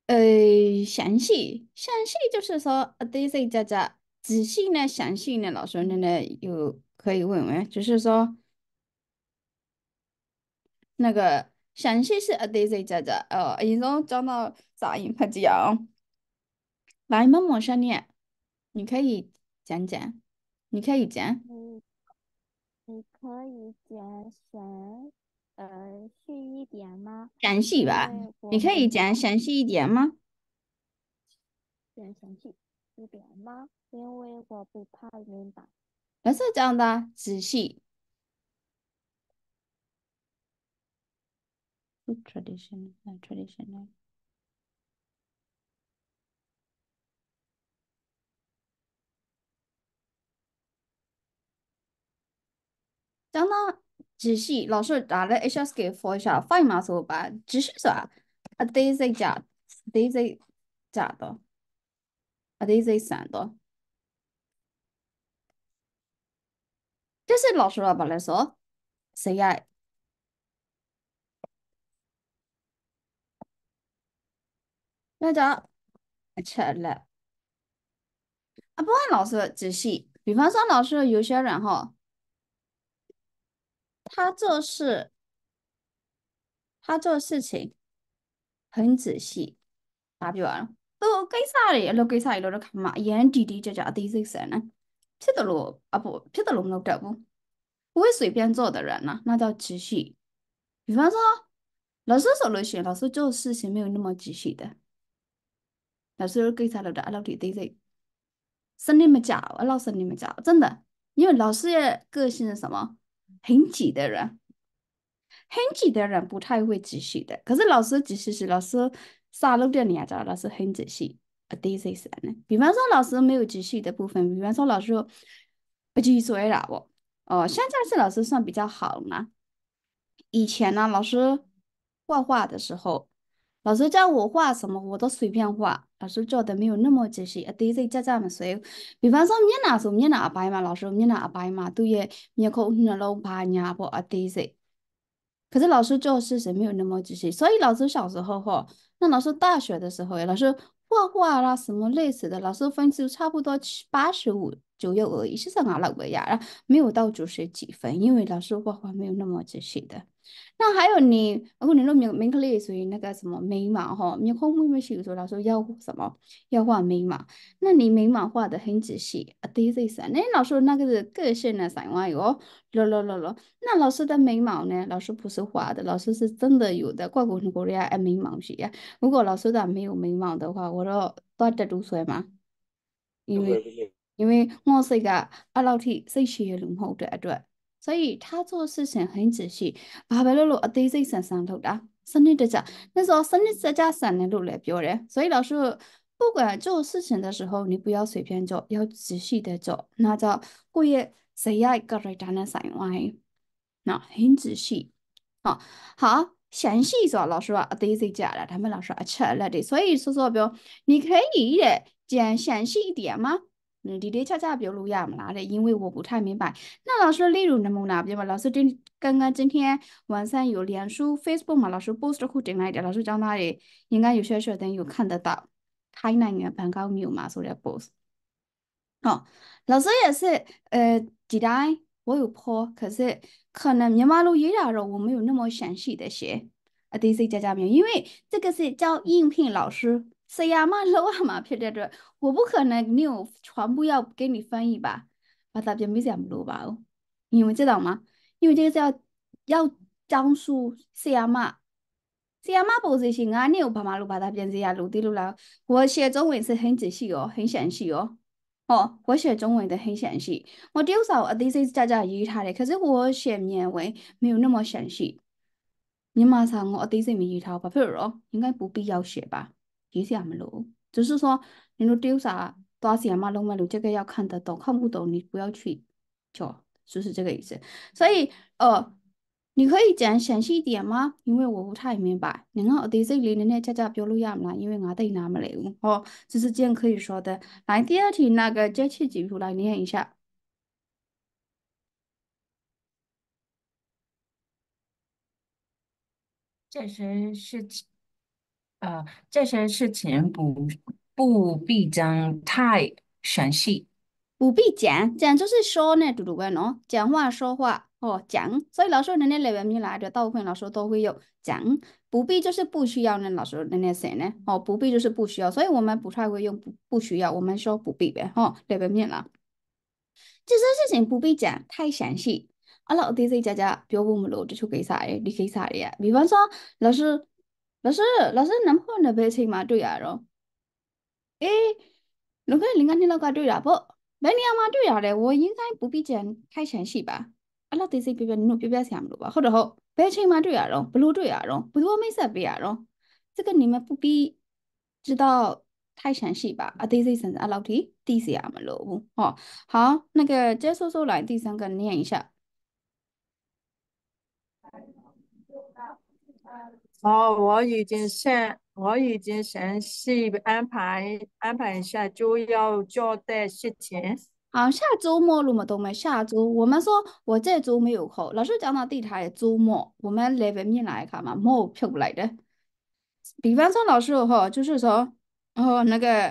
详细就是说，对这家仔细呢，详细呢，老师呢有可以问问，就是说那个详细是对这家一种讲到杂音拍子啊，来某某上面，你可以讲讲，你可以讲你你可以细一点吗？ 详细吧， 因为你我不可以讲详细一点吗？ 详细一点吗？因为我不太明白。 老师讲的仔细，traditional，traditional。讲到仔细，老师打了 HS 给 for 一下，发音嘛说吧，只是说啊，daisy 加 daisy 加的啊，daisy 三的，这是老师把来说，谁呀？那叫吃了啊，不按老师仔细，比方说老师有些人哈，他做事他做事情很仔细，打比方都给啥的，都给啥的，都看嘛，眼滴滴这 daisy 三呢，撇得路啊不，撇得龙都得不？不会随便做的人呢、那叫仔细。比方说，老师说了些，老师做事情没有那么仔细的，老师给他了的，老弟对对，是你们教，老师你们教，真的，因为老师的个性是什么？很急的人，很急的人不太会仔细的。可是老师仔细是老师啥路的你也知道，老师很仔细。对这些呢，比方说老师没有仔细的部分，比方说老师不记作业了不？哦，现在是老师算比较好嘛。以前呢，老师画画的时候，老师叫我画什么我都随便画，老师做的没有那么仔细。第一次家长们随，比方说面拿手面拿白嘛，老师面拿白嘛，都也面口那老白呀不第一次。可是老师做事情没有那么仔细，所以老师小时候哈，那老师大学的时候，老师画画啦什么类似的，老师分数差不多85左右而已，是上哪了个呀？没有到90几分，因为老师画画没有那么仔细的。那还有你，如果你说明克利属于那个什么眉毛哈，面孔妹妹是说老师要什么要画眉毛，那你眉毛画的很仔细啊，第一次那老师那个是个性的想法哟，咯。那老师的眉毛呢？老师不是画的，老师是真的有的。怪不得人家爱眉毛是呀。如果老师的没有眉毛的话，我都多得入睡嘛。因为因为我是一个阿老铁谁学龙后的对，所以他做事情很仔细。爸爸露露啊，对这上头的，生日的家，那时候生日在家省的路来表人，所以老师不管做事情的时候，你不要随便做，要仔细的做，那叫故意谁要一个人在那上歪。那很仔细。哦，好，详细说，老师说对这家了，他们老师吃了的，所以说，比如你可以的讲详细一点吗？弟弟恰恰比如录样啦的，因为我不太明白。那老师例如能不能比如老师刚刚今天晚上有脸书 Facebook 嘛，老师 post 库进来的，老师讲那里应该有些学生有看得到，台南的朋友没有嘛，所以 post。哦，老师也是，记得我有 po，可是可能棉花鹿也有了，我没有那么详细的写DC 加加面，因为这个是叫应聘老师，是呀嘛，老啊嘛，撇着这，我不可能你有全部要给你翻译吧，把它变没这样录吧哦，你们知道吗？因为这个是要江苏是呀嘛。这样嘛不仔细啊，你又把马路把它变这样录的录了。我写中文是很仔细哦，很详细哦。哦，我写中文的很详细。我丢少第一家家语他的，可是我写缅文没有那么详细。你马上我第一次没语他吧，譬如哦，应该不必要写吧？也是俺们录，只是说你都丢啥多少钱嘛，弄嘛录这个要看得懂，看不懂你不要去，就是这个意思。所以你可以讲详细一点吗？因为我不太明白。然后第这里的那家家标录样啦，因为我对那么来哦，这是这样可以说的。来，第二题那个节气记出来念一下。 这是这些事情不必讲太详细。 不必讲，讲就是说呢，读读看喏，讲话说话哦，讲。所以老师人家那边没来的，大部分老师都会有讲，不必就是不需要呢。老师人家写呢，哦，不必就是不需要，所以我们不太会用不需要，我们说不必呗，哦，那边面了。这些事情不必讲太详细。啊，老弟在家家表我们录这出给啥的，你给啥的呀？比方说，老师，老师，老师，能碰的事情嘛，对呀，咯。诶，如果你看你那个对了不？那你要嘛对了嘞，我应该不必讲太详细吧？啊，那得是别想了吧？或者后别请嘛对呀咯，不录对呀咯，不多没事别呀咯，这个你们不必知道太详细吧？啊，得是甚至啊老弟，第四呀嘛咯不？哦，好，那个接说说来第三个念一下。 哦，我已经详细安排一下就要做的事情。 好，下周末了嘛都没下周，我们说我这周没有空，老师讲到地台周末，我们那边面来看嘛，没票不来的。比方说老师哈，就是说，哦，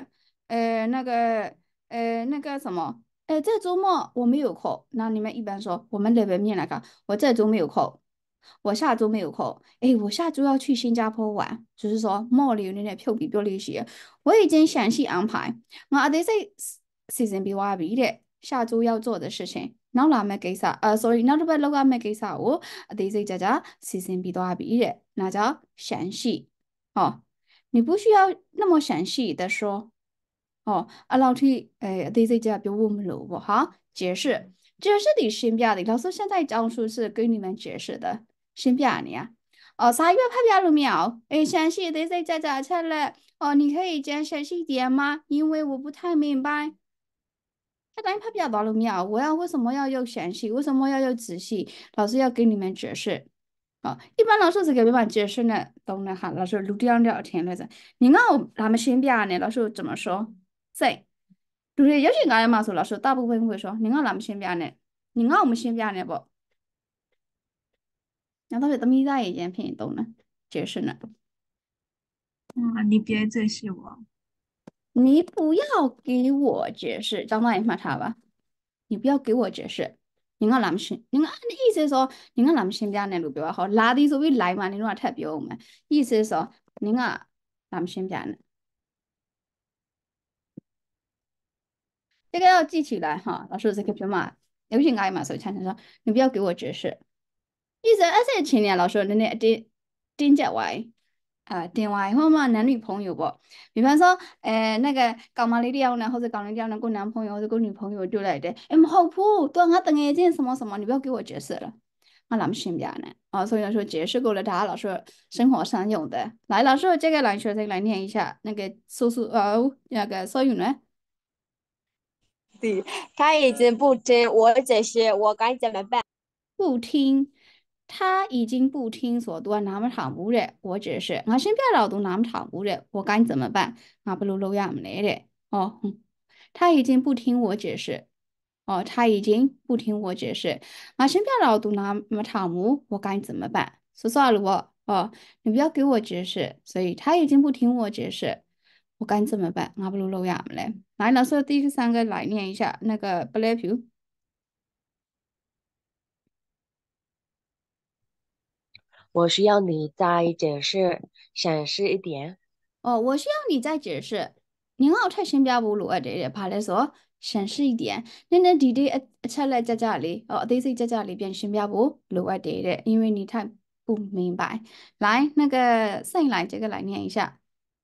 那个什么，这周末我没有空，那你们一般说，我们那边面来看，我这周没有空，我下周没有空，我下周要去新加坡玩，就是说，莫里那点票比较利息，我已经详细安排，我得是事情比我比的，下周要做的事情。那我们给啥？sorry，那这边老板没给啥我，得是家家事情比多比的，那叫详细。哦，你不需要那么详细的说哦，啊，老师，对这家比我们了不好解释，解释的先别的，老师现在讲述是给你们解释的，先别的呀。哦，3月拍表了没有？详细的这家出来哦，你可以讲详细一点吗？因为我不太明白。他等于拍表达了没有？为什么要有详细？为什么要有仔细？老师要给你们解释。啊，一般老师是给你们解释呢，懂了哈。老师录这样聊天来着，你要他们先边呢，老师怎么说？在，对，有些人嘛说，老师大部分会说，你要他们先边呢，你要我们先边呢不？那到底怎么在一件品懂呢？解释呢？ 你别再是我。 你不要给我解释，张大爷骂他吧。你不要给我解释。你看男生，你看意思是说，你看男生边那路标好，拉的所谓来嘛，你弄太标我们，意思是说，你看男生边的，这个要记起来哈。老师这个标嘛，有些爱嘛，所以常常说，你不要给我解释。意思而且青年老师那点解位。电话号码男女朋友不？比方说，那个搞嘛里调呢，或者搞里调呢，跟男朋友或者跟女朋友就来的，好谱，对啊，等一件什么什么，你不要给我解释了，我咱们身边呢，所以说解释过了，大家老师生活上用的，来，老师这个来学生来念一下那个那个所有呢， 他已经不听我解释，我该怎么办？ 不听。他已经不听所多，那么躺不了，我只是我身边老多那么躺不了，我该怎么办？我不如录样来的哦。他已经不听我解释，哦，他已经不听我解释，我身边老多那么躺不，我该怎么办？说算了我哦，你不要给我解释，所以他已经不听我解释，我该怎么办？我不如录样来。来，老师第三个来念一下那个不来票。 我需要你再解释详细一点。 哦，我需要你再解释。您好，太新加坡路啊，这爬来说省事一点。那弟弟出来在家里，哦，弟弟在家里变新加坡路啊，对的，因为你太不明白。来，那个剩来这个来念一下。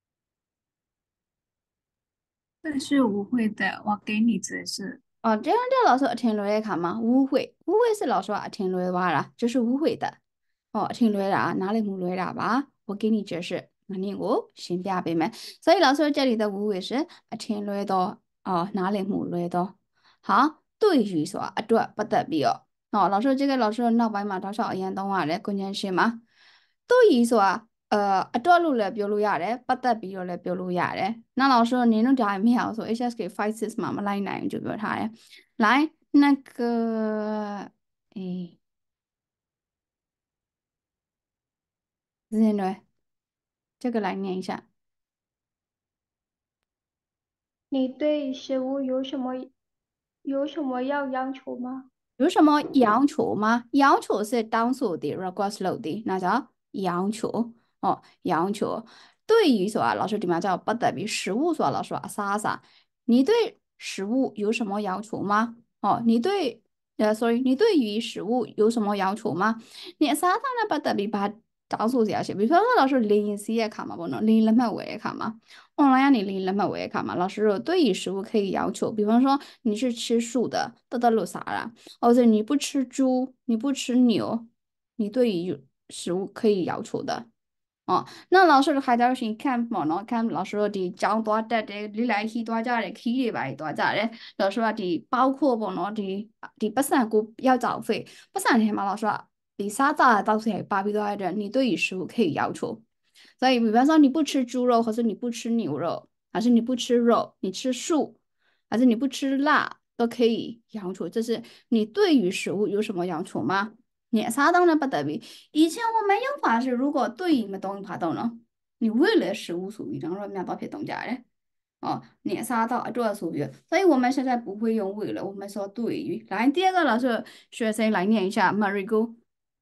这是误会的，我给你解释。 哦，这样的老师听落来看嘛，误会是老师啊听落来话了，这是误会的。哦，听落来啊，哪里没落来吧？我给你解释，那你我先别别们。所以老师这里的误会是听落到哦，哪里没落到？好，对于说这不得必要。哦，老师那白嘛，他说严东话的关键是嘛？对于说这路来表露下来，不得必要来表露下来。那老师你能讲没有？说 HSK 5 6妈妈来拿就表他呀。来，那个，诶，是呢。 这个来念一下。 你对食物有什么要要求吗？ 有什么要求吗？要求是当数的 request 漏的，那叫要求哦。要求对于说啊，老师点么叫不代表食物说老师啊啥啥，你对食物有什么要求吗？哦，sorry，你对于食物有什么要求吗？你啥当然不代表把当数这样写，比如说老师临时也看嘛，不能临了么我也看嘛。online 你临了么我也看嘛。老师说对于食物可以要求，比方说你是吃素的，得路啥啦？或者你不吃猪，你不吃牛，你对于食物可以要求的。哦，那老师还在是看嘛喏，看老师说的讲多的你来去多家的去的吧，多家的，老师说的包括不喏的不三个要缴费，不三天嘛，老师说第三家到时候巴比多的，你对于食物可以要求。所以，比方说你不吃猪肉，或者你不吃牛肉，还是你不吃肉，你吃素，还是你不吃辣，都可以要求。这是你对于食物有什么要求吗？年啥当然不得比。以前我们有法是，如果对于么东西爬到呢，你为了食物属于，然后面包撇东家的。哦，年啥到主要属于，所以我们现在不会用为了，我们说对于。来，第二个老师学生来念一下 Marigo。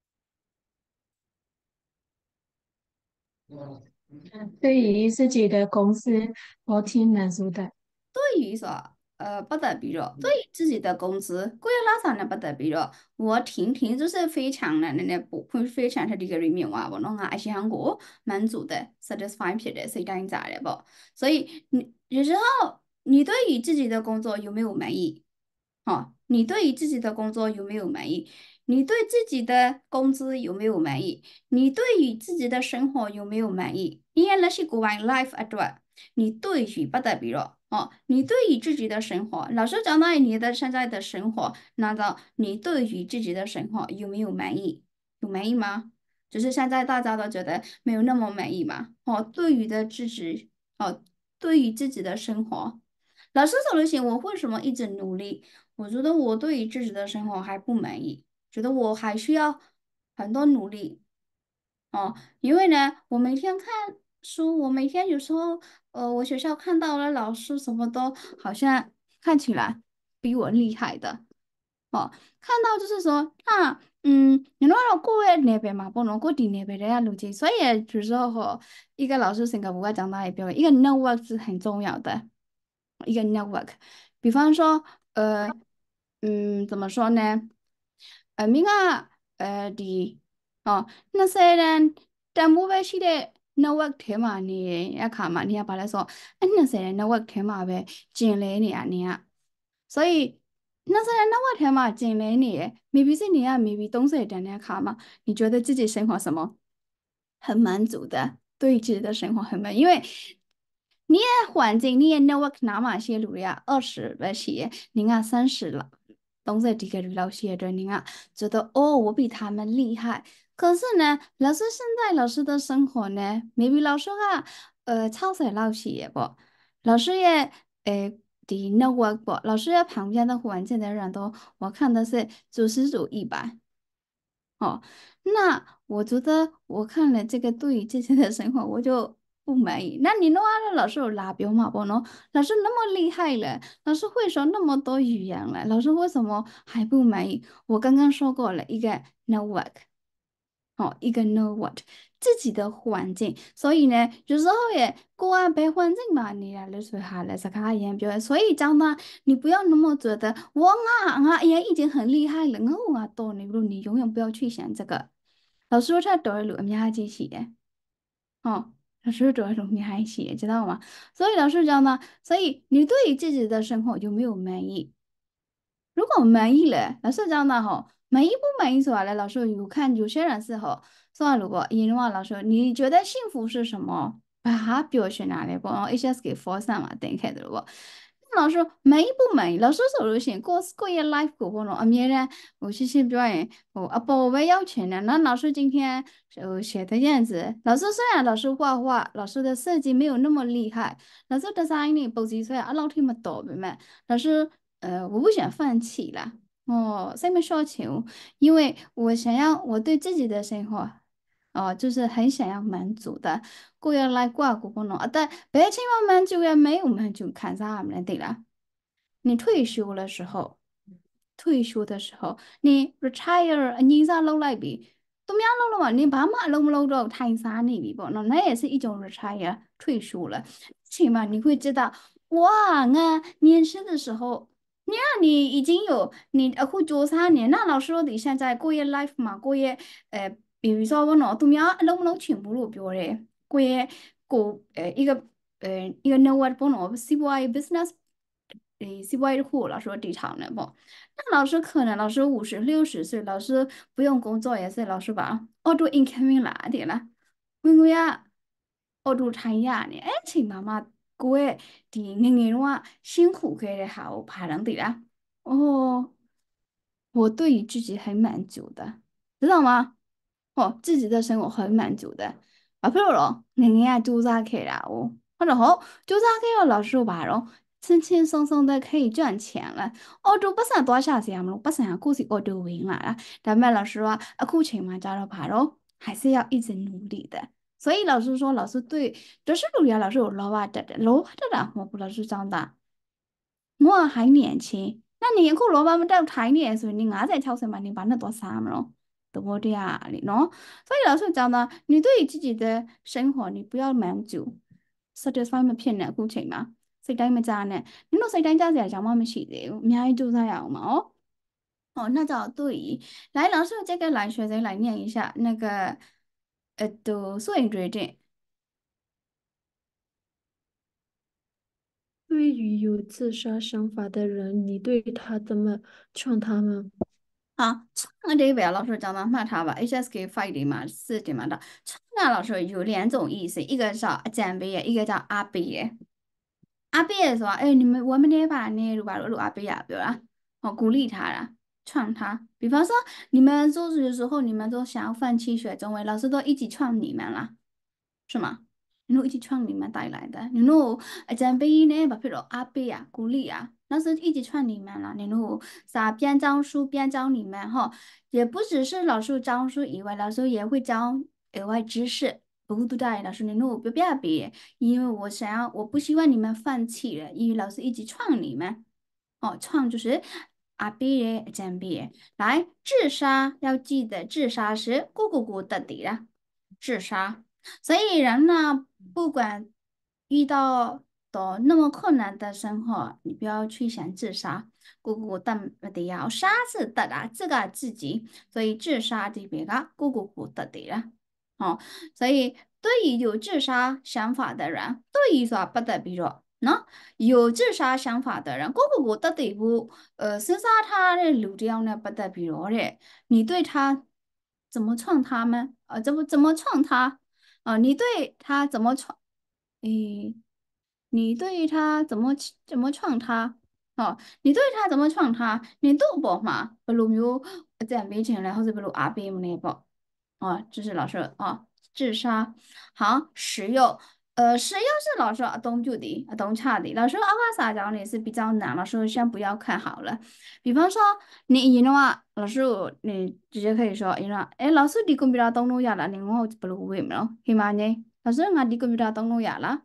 对于自己的公司，我挺满足的。 对于说，不代表着对于自己的工资，贵拉上呢不代表着我听就是非常的那不会非常的这个 review 啊，我弄啊，是韩国满足的 satisfied 的，是这样子的不？所以你有时候你对于自己的工作有没有满意？哦，你对于自己的工作有没有满意？你对自己的工资有没有满意？你对于自己的生活有没有满意？你也那是过完 life at all。你对于不代表哦，你对于自己的生活，老师讲到你的现在的生活，难道你对于自己的生活有没有满意？有满意吗？只是现在大家都觉得没有那么满意嘛。哦，对于的自己，哦，对于自己的生活，老师走的行，我为什么一直努力？我觉得我对于自己的生活还不满意，觉得我还需要很多努力。哦，因为呢，我每天看书，我每天有时候，我学校看到了老师什么都好像看起来比我厉害的。哦，看到就是说，你那个过在那边嘛，不能过地那边的呀，路径，所以有时候和一个老师性格不会讲到一边，一个 network 是很重要的，一个 network。比方说，怎么说呢？民啊，那些人在某个时代 network ထဲမှာနေရအခါမှာနေရပါလဲဆိုအဲ့20တဲ့ network ထဲမှာပဲကျင်လဲနေရနေရ所以20的 network ထဲမှာကျင်လဲနေရ maybe 是你啊 maybe 30တန်းတဲ့အခါ嘛你觉得自己生活什么很满足的对自己的生活很满因为你的环境你的 network 哪嘛些路呀20的些你看30了东西这个老师的你啊，觉得哦，我比他们厉害。可是呢，老师现在老师的生活呢，maybe 老师啊，超谁老师也不，老师也的 network 不，老师也旁边的环境的人都，我看的是90组100。哦，那我觉得我看了这个对于这些的生活，我就不满意。那你弄完了，老师有拉标嘛？不喏，老师那么厉害了，老师会说那么多语言了，老师为什么还不满意？我刚刚说过了一个 network，哦，一个 network 自己的环境，所以呢，有时候也过啊别环境嘛，你来说下来是卡言表，所以讲呢，你不要那么觉得我也已经很厉害了，我多你路，你永远不要去想这个。老师他多路唔下机器的，哦，老师多路你还写，知道吗？所以老师讲呢，所以你对于自己的生活有没有满意？如果满意了，老师讲的吼，满意不满意说来，老师有看有些人是吼，说如果因为老师你觉得幸福是什么？把它表现哪里不？一些是给 f o r 嘛，等开的不？老师满意不满意？老师手头先过一 life 过不喏，明天我去写表演，我们要钱的。那老师今天写的样子，老师虽然老师画画，老师的设计没有那么厉害，老师 design 呢布置出来啊，老天么多明白？老师我不想放弃啦。这么说求，因为我想要我对自己的生活就是很想要满足的，过要来过过不能，但别情况满足也没有满足，看啥么对了？你退休的时候，你 retire 你咋弄来比？都没弄了嘛？你爸妈弄不弄到泰山那里不？那也是一种 retire 退休了，起码你会知道，哇，年轻的时候。你已经有会做3年，那老师说你现在过夜 life 嘛，比如说我喏，都苗能不能全部都表嘞？一个 network 不喏，CY business CY 的户老师说地场的不？那老师可能老师50、60岁，老师不用工作也是老师吧，auto incoming 啦的啦，会不会啊？auto 产业呢？哎，亲妈妈，各位的的话辛苦给的好，怕人的啦。哦，我对于自己很满足的，知道吗？自己的生活很满足的。啊，譬如咯，人家做啥去啦？或者做啥去了？老师话咯，轻轻松松的可以赚钱了。做不算多少钱咯，不算故事做完啦。但麦老师话，苦钱嘛，加了怕咯，还是要一直努力的。所以老师说，老师对，就是努力啊，老师有老话的，老话的，我不老师长大。我还年轻，那你可老爸们在台里所以你伢在超市买你把那多衫咯，对不对啊？你喏，所以老师讲呢，你对于自己的生活你不要满足，satisfy 咪骗人，估情嘛，食တိုင်း咪渣呢，你攞食တိုင်း渣成日就冇咪事的，你还做啥呀嘛？那就对。来，老师这个来学生来念一下那个素影决定。 对于有自杀想法的人，你对他怎么劝他们？ 唱这边老师讲的骂他吧，HSK 5嘛4嘛的，唱老师有2种意思，一个叫长辈的，一个叫阿伯的。阿伯说，哎，我们那把呢，如果阿伯呀，对吧？鼓励他啦，劝他。比方说，你们做事的时候，你们都想要放弃学中文，老师都一起劝你们啦，是吗？你一起劝你们带来的，长辈呢，譬如阿伯呀，鼓励啊，老师一起劝你们啦，啥边教书边教你们哈，也不只是老师教书以外，老师也会教额外知识。不对待老师，不要别，因为我不希望你们放弃了，因为老师一直劝你们。创就是阿贝耶、江贝耶。来，自杀要记得，自杀是咕的底啦，自杀。所以人呢，不管遇到那么困难的生活，你不要去想自杀，的要杀是的啦，这个自己，所以自杀这边个咕的底啦。所以对于有自杀想法的人，对于说不得比如。喏，有自杀想法的人，个的地步，生杀他的流量呢不得比如的，你对他怎么创他们？怎么创他？你对他怎么创？诶，你对他怎么创他？你对他怎么创他？你都不嘛？不如有在面前来，或者不如阿伯们那不？这是老师自杀好实用。实用是老师懂就的，懂差的。老师阿话撒娇呢是比较难，老师先不要看好了。比方说你赢的话，老师你直接可以说赢了。哎，老师你公比他登录呀了，你我不如为么了？起码呢，老师我你公比他登录呀了。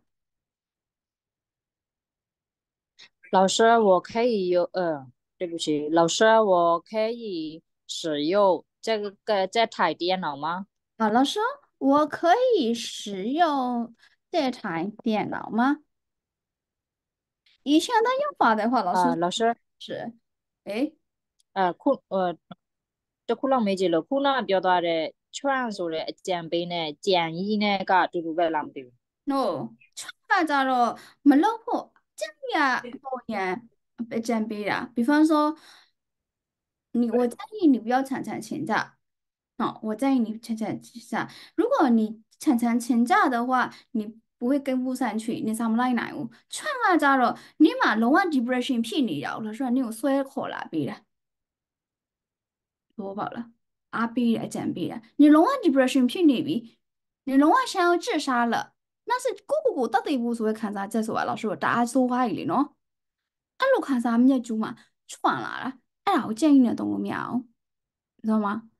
老师，对不起，老师，我可以使用这台电脑吗？ 老师，我可以使用这台电脑吗？以前的用法的话，老师老师， 是，哎。 呃，ခုတစ်ခုလောက်မေးကြည့်လို့ခုနကပြောသွားတဲ့ချွန့်ဆိုတဲ့အကြံပေးနဲ့ကြံကြီးနဲ့ကအတူတူပဲလားမသိဘူး no，差家了没老婆，这样多年被真ပေး的。比方说，我建议你不要常常请假。我建议你常常请假。如果你常常请假的话，你不会跟不上去，你上不来哪哦。创家了，你嘛龙王 depression 骗你了，他说你有衰口了，别的。多跑了，阿逼来讲逼了，你龙王 depression 骗你比，你龙王想要自杀了，那是个到底无所谓看啥，这是我老师我大家说话里喏，俺路看啥么子猪嘛，穿啦啦，哎呀，我建议你懂我喵，知道吗？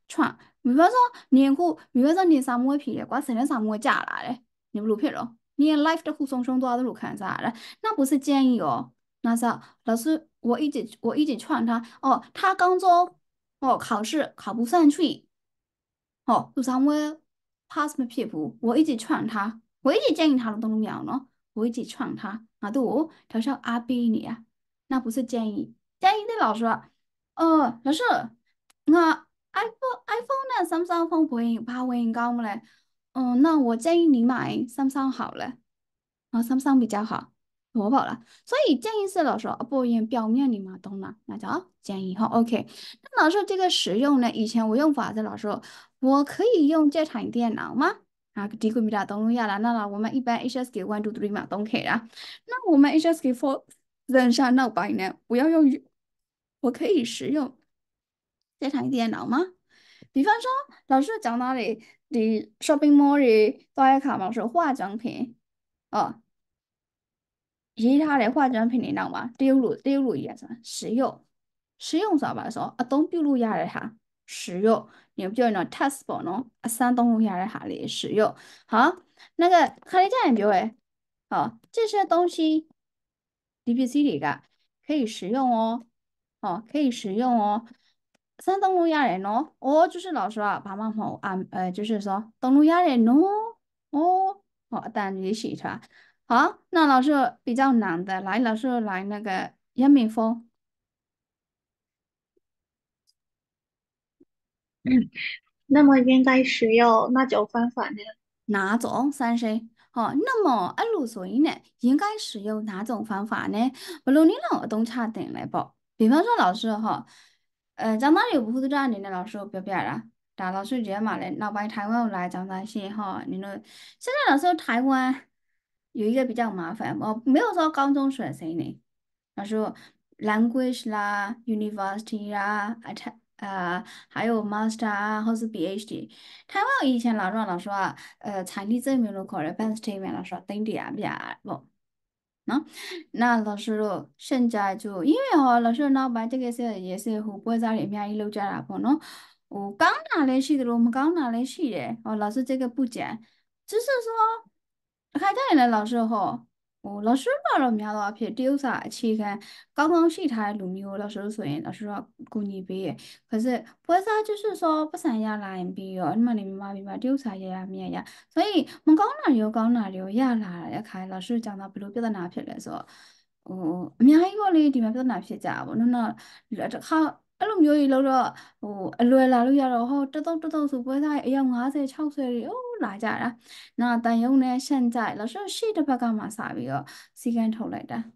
串，比方说你စာမွေးဖြေတယ်ကွာစနေစာမွေးကြလာတယ်你不录片了你连 live 的护送声都要录看啥的那不是建议哦那是老师我一直串他哦他刚中考试考不上去录啥我 pass 没撇步我一直串他我一直建议他的东西呢我一直串他啊都他说阿 B 你啊那不是建议的老师老师我 iPhone 呢，Samsung phone 不会高吗嘞？那我建议你买 Samsung 好了，Samsung 比较好，我跑了。所以建议是老师不言表面你嘛懂了，那就建议哈，OK。那老师这个使用呢，以前我用法是老师，我可以用这台电脑吗？第一个米达登录下来，那我们一般 HSK 123嘛都可以啦。那我们 HSK 4人上闹白呢，不要用，我可以使用这台电脑吗？比方说，老师讲到你 shopping mall 里都爱看嘛，说化妆品哦，其他的化妆品你知道吗？丢入也是使用啥吧？说都丢入下来哈，使用你不就那 test 宝喏，登录下来哈里使用好，那个看一下你就会这些东西 DPC 里的可以使用哦，可以使用哦。登录下来喏，就是老师把妈妈就是说登录下来喏，但你写出来。好，那老师比较难的，老师来那个杨明峰， 那么应该使用那种方法呢？ 哪种三十？那么所以呢，应该使用哪种方法呢？不如你让我懂差点来不？比方说老师讲到有不是这样的老师表表啦，但老师觉嘛嘞，老白台湾来讲那些你说现在老师台湾有一个比较麻烦，没有说高中学生呢。他说 language 啦，university 啦，还有 master 或是 PhD。台湾以前老师财力证明了考了 bank statement 老师等点比不。那老师现在就因为老师老板这个是也是湖北在里面一路加了不喏，我刚拿来去的，我们刚拿来去的，老师这个不讲，只是说。开家人的老师老师了苗的偏丢啥去看，刚刚是他路米老师说，老师说故意背，可是不是就是说不想要来背哦，你妈丢啥呀咩呀，所以我们讲哪有呀啦，要看老师讲到不如别的哪片来说，苗一个哩地方别的哪片家伙，那这好。အဲ့လိုမျိုးကြီးလို့တော့အလွယ်လာလို့ရတော့တတုတ်ဆိုပွဲစားအယောက်50 60တွေလာကြတာ那但用呢现在老师是的ဘက်ကမှစပြီးတော့စီကံထုတ်လိုက်တာ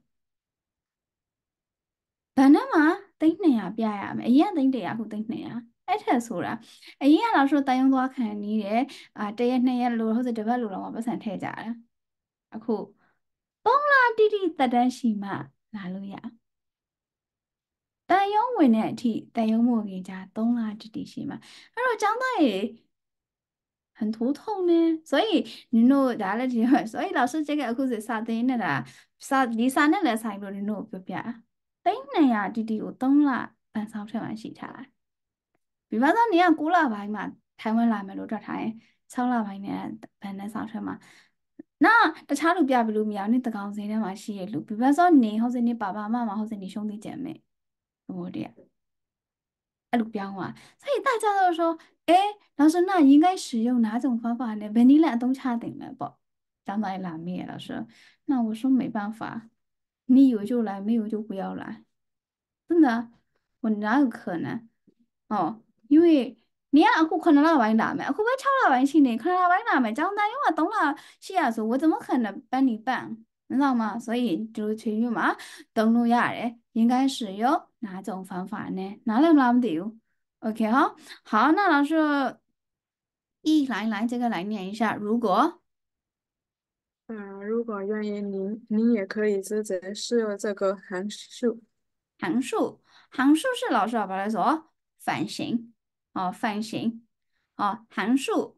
ဘဏ္ဍာမှာ300ပြရမယ်အရင်က300ခု300အဲ့ထက်ဆိုတာအရင်က老师တန်ရုံသွားခံနေတယ်တရက်2ရက်လို့ဟုတ်စတစ်ပတ်လို့တော့ပတ်စံထည့်ကြတာအခု3လတိတက်တန်းရှိမှလာလို့ရတန်ရုံဝင်တဲ့အထိတန်ရုံမို့ကြီးကြ3လတိရှိမှအဲ့တော့ကျောင်းသားတွေ很头痛呢，所以你弄打了之后，所以老师这个အခု是啥的那啦，第三那来啥路你弄表表，等那呀弟有懂了，班上出完洗茶，比方说你要古老牌嘛，台湾来没路这台，超老牌呢班那上出嘛，那这差路比如苗你得讲谁的嘛是路，比方说你或者你爸爸妈妈或者你兄弟姐妹，我的。路标嘛，所以大家都说，哎，老师，那应该使用哪种方法呢？本你俩都差点了不？讲到拉面，老师，那我说没办法，你有就来，没有就不要来，真的，我哪有可能？因为你要aku可能拉完拉面，aku 不超拉完去呢，可能拉完拉面，讲到因为懂了，是啊，说我怎么可能帮你办？你知道吗？所以就去于嘛，登录下来应该使用哪种方法呢？哪能拿不掉？OK 哈，好，那老师来这个来念一下，如果如果愿意，您也可以自己试用这个函数。 函数是老师把它说反形反形函数。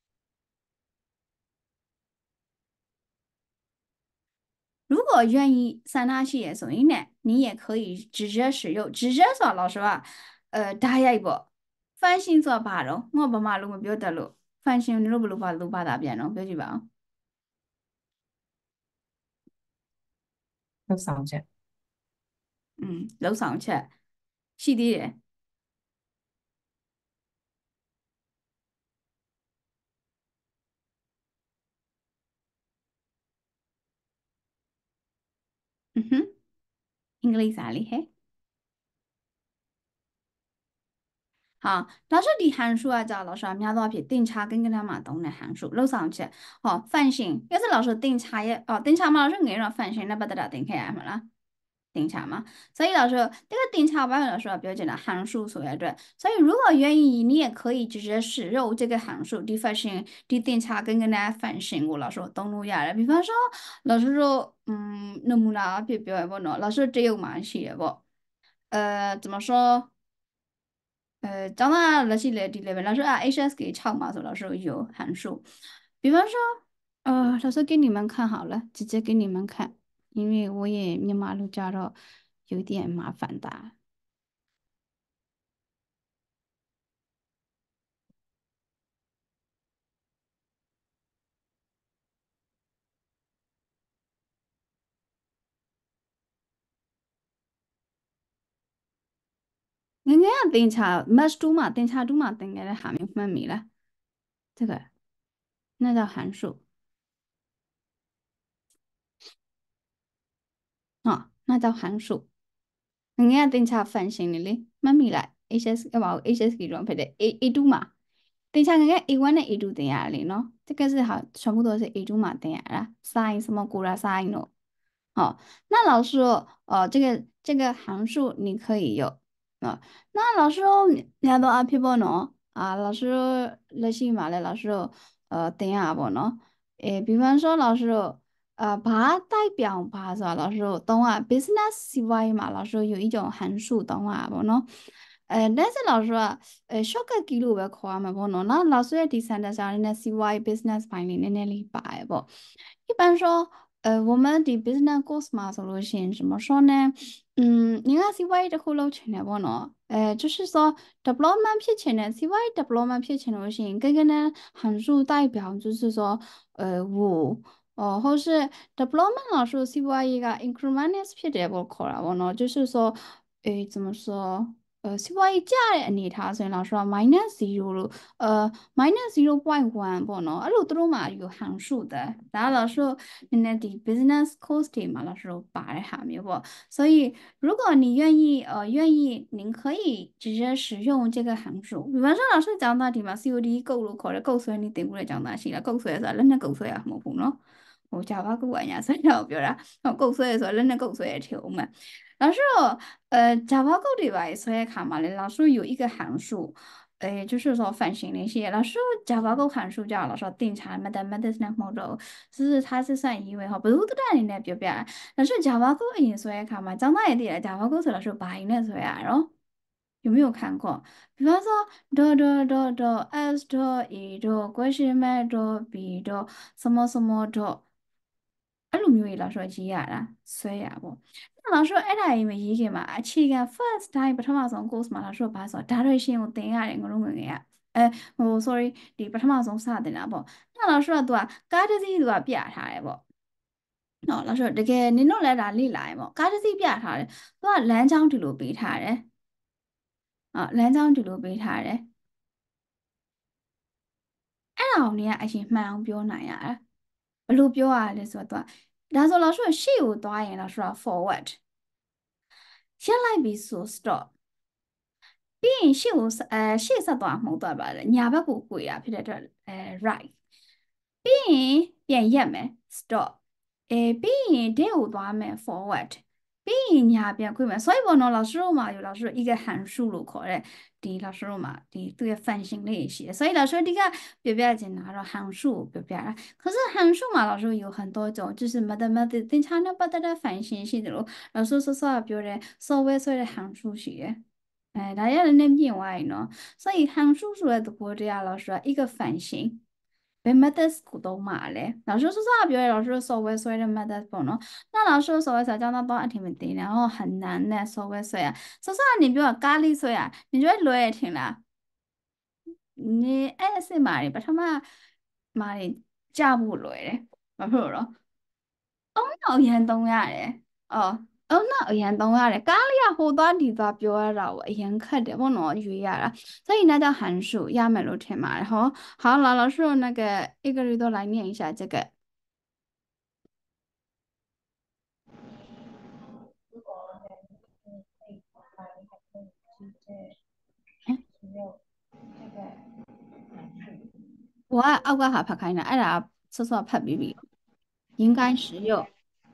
如果愿意三大系列所以呢，你也可以直接使用，直接说老师大家一步，反翻新ဆိုတာဘာတော့ငါ့ဗမာလိုမပြောတတ်လို့ function 你တို့ဘယ်လိုဘာလို့ဘာသာပြန်တော့ပြောကြည့်ပါအောင်လုပ်ဆောင်ချက်လှုပ်ဆောင်ချက်ရှိသေးတယ်အင်္ဂလိပ်စာလေးဟဲ့ဟာနောက်ထပ်ဒီဟန်数啊叫老师啊များသောအားဖြင့်တင်ချာကိန်းကဏ္ဍမှာသုံးတဲ့ဟန်数လှုပ်ဆောင်ချက်ဟော function 要是老师တင်ချာရဲ့တင်ချာမှာ老师ငယ်တော့ function နဲ့ပတ်သက်တာသင်ခဲ့ရမှာလား定差嘛，所以老师这个定差吧，老师标准的函数所在对，所以如果愿意，你也可以直接使用这个函数的发现的定差跟大家反省过，老师登录下来。比方说，老师说，能不能别表不呢？老师只有蛮些不，怎么说？长大那些来的来，老师啊，HS 给唱嘛，说老师有函数，比方说，老师给你们看好了，直接给你们看。因为我也密码路加了有点麻烦的。人家定差 must do 嘛，定差 do 嘛，定个还没分明了。这个那叫函数。那叫函数。人家定差分型的嘞，分明了。HS 要把 HS 给装配的 A do 嘛，定差人家 A1 的 A do 定下来喏，这个是好，全部都是 A do 嘛定下来，sin 什么古拉 sin 喏。好，那老师这个函数你可以用啊。那老师聊到 people 呢老师那些嘛嘞，老师等一下不呢？比方说老师把代表把是吧？老师懂啊，business CY 嘛，老师有一种函数懂啊不呢？但是老师shortcut 記錄ပဲခေါ်ရမှာပေါ့နော်。那老师的第三的上呢 CY business ပိုင်း里那里摆不？一般说。我们的 business course 嘛，solution 怎么说呢？你看 CY 的后楼前的不呢？就是说 development 撇前的 CY development 撇前的行，这个呢函数代表就是说五或是 development 老师 CY 一个 increment 撇的不考了不呢？就是说怎么说？CY 加的အနေထားဆိုရင်老师話 -0 လို့-0.1ပေါ့နော်အဲ့လိုသူတို့မှာ有函数的ဒါ老师နည်းနည်းဒီ business course တွေမှာ老师ပါတဲ့ဟာမျိုးပေါ့所以如果你愿意您可以直接使用这个函数比方说老师講到ဒီမှာ COD ကုတ်လို့ခေါ်တယ်ကုတ်ဆွဲနည်းတင်ဖို့လည်း講တာရှိလားကုတ်ဆွဲဆိုတာလက်နဲ့ကုတ်ဆွဲရမှာမဟုတ်ဘူးနော်ဟို Java ကုတ်ကညာဆွဲတော့ပြောတာကုတ်ဆွဲဆိုလက်နဲ့ကုတ်ဆွဲရ條嘛老师Java 构对吧？所以看嘛嘞，老师有一个函数，就是说反省那些，老师 Java 构函数叫老师定查 mathematics model，是它是算一位哈，不是都在你那表表，老师 Java 构所以看嘛，长大一点 Java 构是老师白的所以然后有没有看过？比方说 s e question mark b 什么什么အဲ့လိုမျိုးကြီး老师ရေးရတာဆွဲရပေါ့老师အဲ့ဒါကြီးမရေးခင်မှာအခြေခံ first time ပထမဆုံး course မှာ老师ဘာဆို direction ကိုသင်ရတယ်ငါတို့ငယ်ငယ်ကsorry ဒီပထမဆုံးစတင်တာပေါ့အဲ့老师ကသူကကားတစ်စီးသူကပြထားတယ်ပေါ့နော်老师တကယ်နင်တို့လည်းဒါလေ့လာရင်ပေါ့ကားတစ်စီးပြထားတယ်သူကလမ်းကြောင်းဒီလိုပေးထားတယ်လမ်းကြောင်းဒီလိုပေးထားတယ်အဲ့ဒါကိုနင်ကအရင်မှန်အောင်ပြောနိုင်ရတယ်ဘယ်လိုပြောရလဲဆိုတော့ဒါဆို老师ရှေ့ကိုသွားရင်老师က forward ရက်လိုက်ပြီးဆို stop ပြီးရင်ရှေ့ကိုရှေ့ဆက်သွားမှုသွားပါတယ်ညာဘက်ကိုကိုရဖြစ်တဲ့အတွက်right ပြီးရင်ပြန်ရက်မယ် stop ပြီးရင်တဲ့ကိုသွားမယ် forward ပြီးရင်ညာပြန်ခွင့်မယ်所以ပေါ့နော်老师တို့မှာ有老师一个函数လို့ခေါ်တဲ့ဒီ老师တို့မှာဒီသူရဲ့ function လေးရှိတယ်所以老师ဒီက表表ချင်တာတော့函数ကို表表တာ可是函数嘛老师有很多种就是 mathematics သင်္ချာနဲ့ပတ်သက်တဲ့ function ရှိတယ်လို့老师ဆော့ပြောတဲ့ software ဆိုတဲ့函数ရှိတယ်ဒါရလည်းနည်းမြင်သွားရင်နော်所以函数ဆိုတဲ့သဘောတရား老师က一个functionဘယ် methods ကိုသုံးမှာလဲ老师说ပြောရ老师 software ဆွဲတဲ့ methods ပေါ့နော်那老师 software ဆွဲကျောင်းသားတော့အထင်မသိနဲ့ဟော很难的 software ဆွဲဆော你ပြောကားလေးဆွဲ你觉得လွယ်ထင်လား你essay မှာတွေပထမမှာတွေကြားဖို့လွယ်တယ်ဘာဖြစ်လို့လဲနောက်အရင်သုံးရတယ်အော်နောက်အရင်သုံးရတယ်ကားလေးကဟိုသွားဒီသွားပြောရတာကိုအရင်ခက်တယ်ပေါ့နော်ရွေးရတာ所以那叫函数ရမယ်လို့ထင်ပါတယ်ဟော好老师那个一个人都来念一下这个我အောက်ကဟာဖတ်ခိုင်းတာအဲ့ဒါဆော့ဆော့ဖတ်ပြီးပြီ应该是有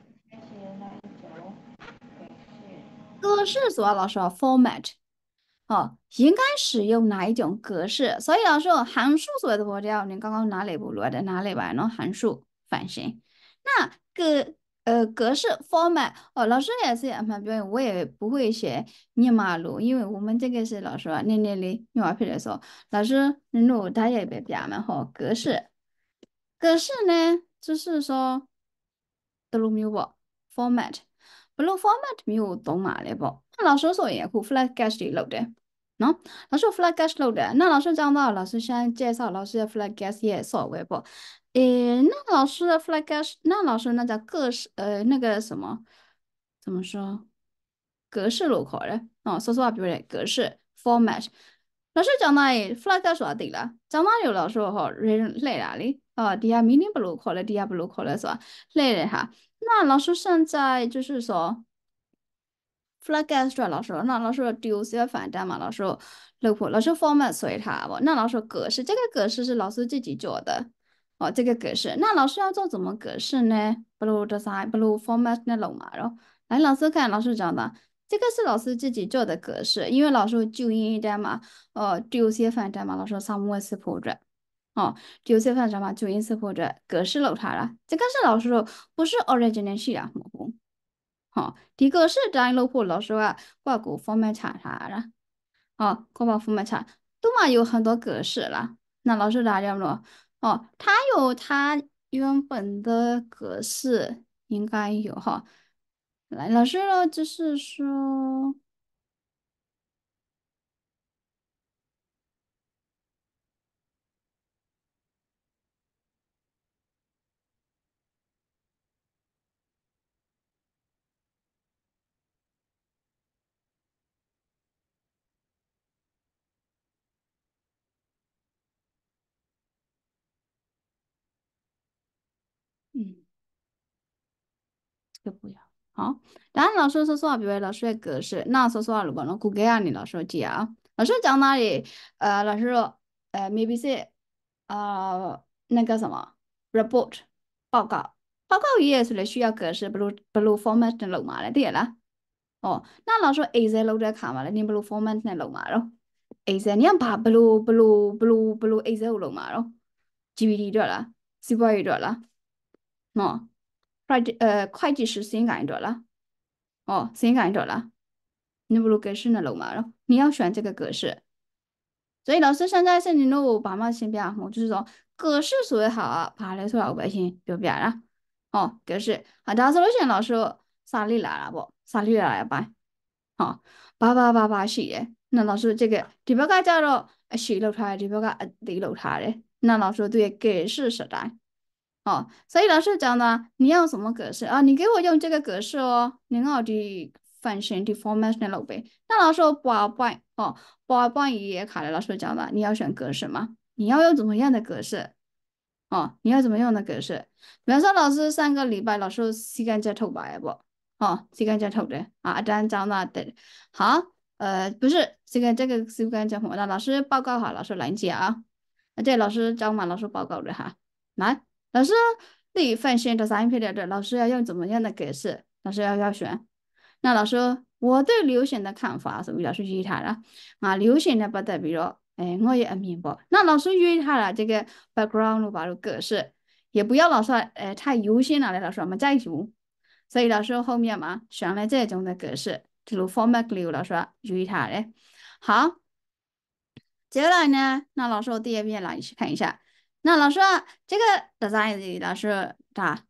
格式所要老师 format 应该使用哪一种格式？所以老师函数所有的波调，你刚刚哪里不录的哪里吧？然后函数反型，那格式 format 老师也是蛮表演，我也不会写密码录，因为我们这个是老师那里密码配的时候，老师录他也别表嘛格式呢，就是说的路没有 format， 不录 format 没有懂嘛嘞不？那老师说也可 flat cache 里录的。နော်老师 flat gas လုပ်တယ်那老师讲到老师先介绍老师的 flat gas 也所谓不那老师的 flat gas 那老师那叫格式那个什么怎么说格式路口的说实话比如格式 format 老师讲到flat gas 说对了讲到有老师人累哪里底下 meaning 不路口了底下不路口了是吧累了哈那老师现在就是说flag gas 老师，那老师丢些反单嘛，老师老师 format 随它不？那老师格式，这个格式是老师自己做的这个格式，那老师要做怎么格式呢？blue design blue format 那种嘛，然后来老师看，老师讲的，这个是老师自己做的格式，因为老师纠音一点嘛，丢些反单嘛，老师上面是铺着。丢些反正嘛，纠音是铺着格式漏它了，这个是老师不是 original 系啊，ဒီ格式တိုင်းလုပ်ဖို့老师ကကိုယ့်ကို format ချထားတာကိုယ့်ဘာ format ချသူ့မှာ有很多格式啦那老师打掉了它有它原本的格式应该有来老师就是说这个不要好然后老师说比如老师的格式那说如果呢 Google 啊你老师记啊老师讲哪里老师说maybe 是那个什么 report 报告也是需要格式 blue format နဲ့လုပ်မှာလေသိရလား那老师 Excel လုပ်တဲ့အခါမှာလည်းနင် blue format နဲ့လုပ်မှာတော့ Excel နင်ကဘာ blue Excel ကိုလုပ်မှာတော့ GPT အတွက်လားစီးပွားရေးအတွက်လား会计师先干အတွက်လား先干အတွက်လား你 blue 格式နဲ့လုပ်မှာတော့你要选这个格式所以老师现在是你弄爸妈先表就是说格式所谓好啊爬来出来我白先表表啦格式ဒါဆိုလို့ရှိရင်老师စာလေးလာတာပေါ့စာလေးလာရပိုင်းဘာရှိတယ်那老师这个ဒီဘက်ကကြတော့အရှိလောက်ထားတယ်ဒီဘက်ကအသေးလောက်ထားတယ်那老师对格式是တိုင်း所以老师讲呢你要什么格式啊你给我用这个格式你要的反型的 format 那老呗那老师PowerPoint 也卡了老师讲的你要选格式吗你要用怎么样的格式你要怎么用的格式比方说老师上个礼拜老师时间节ထုတ်ပါရဲ့ပေါ့时间节ထုတ်တယ်အတန်း讲到的好不是这个时间节那老师报告好老师来讲啊这老师讲嘛老师报告的哈来老师对范型的3篇的老师要用怎么样的格式老师要选那老师我对流行的看法是老师约他了流行的不代表我也明白那老师约他了这个 background 把格式也不要老师太优先了老师我们再用所以老师后面嘛选了这种的格式这种 format 里老师约他的好接下来呢那老师我第二遍来看一下那老师这个 design 老师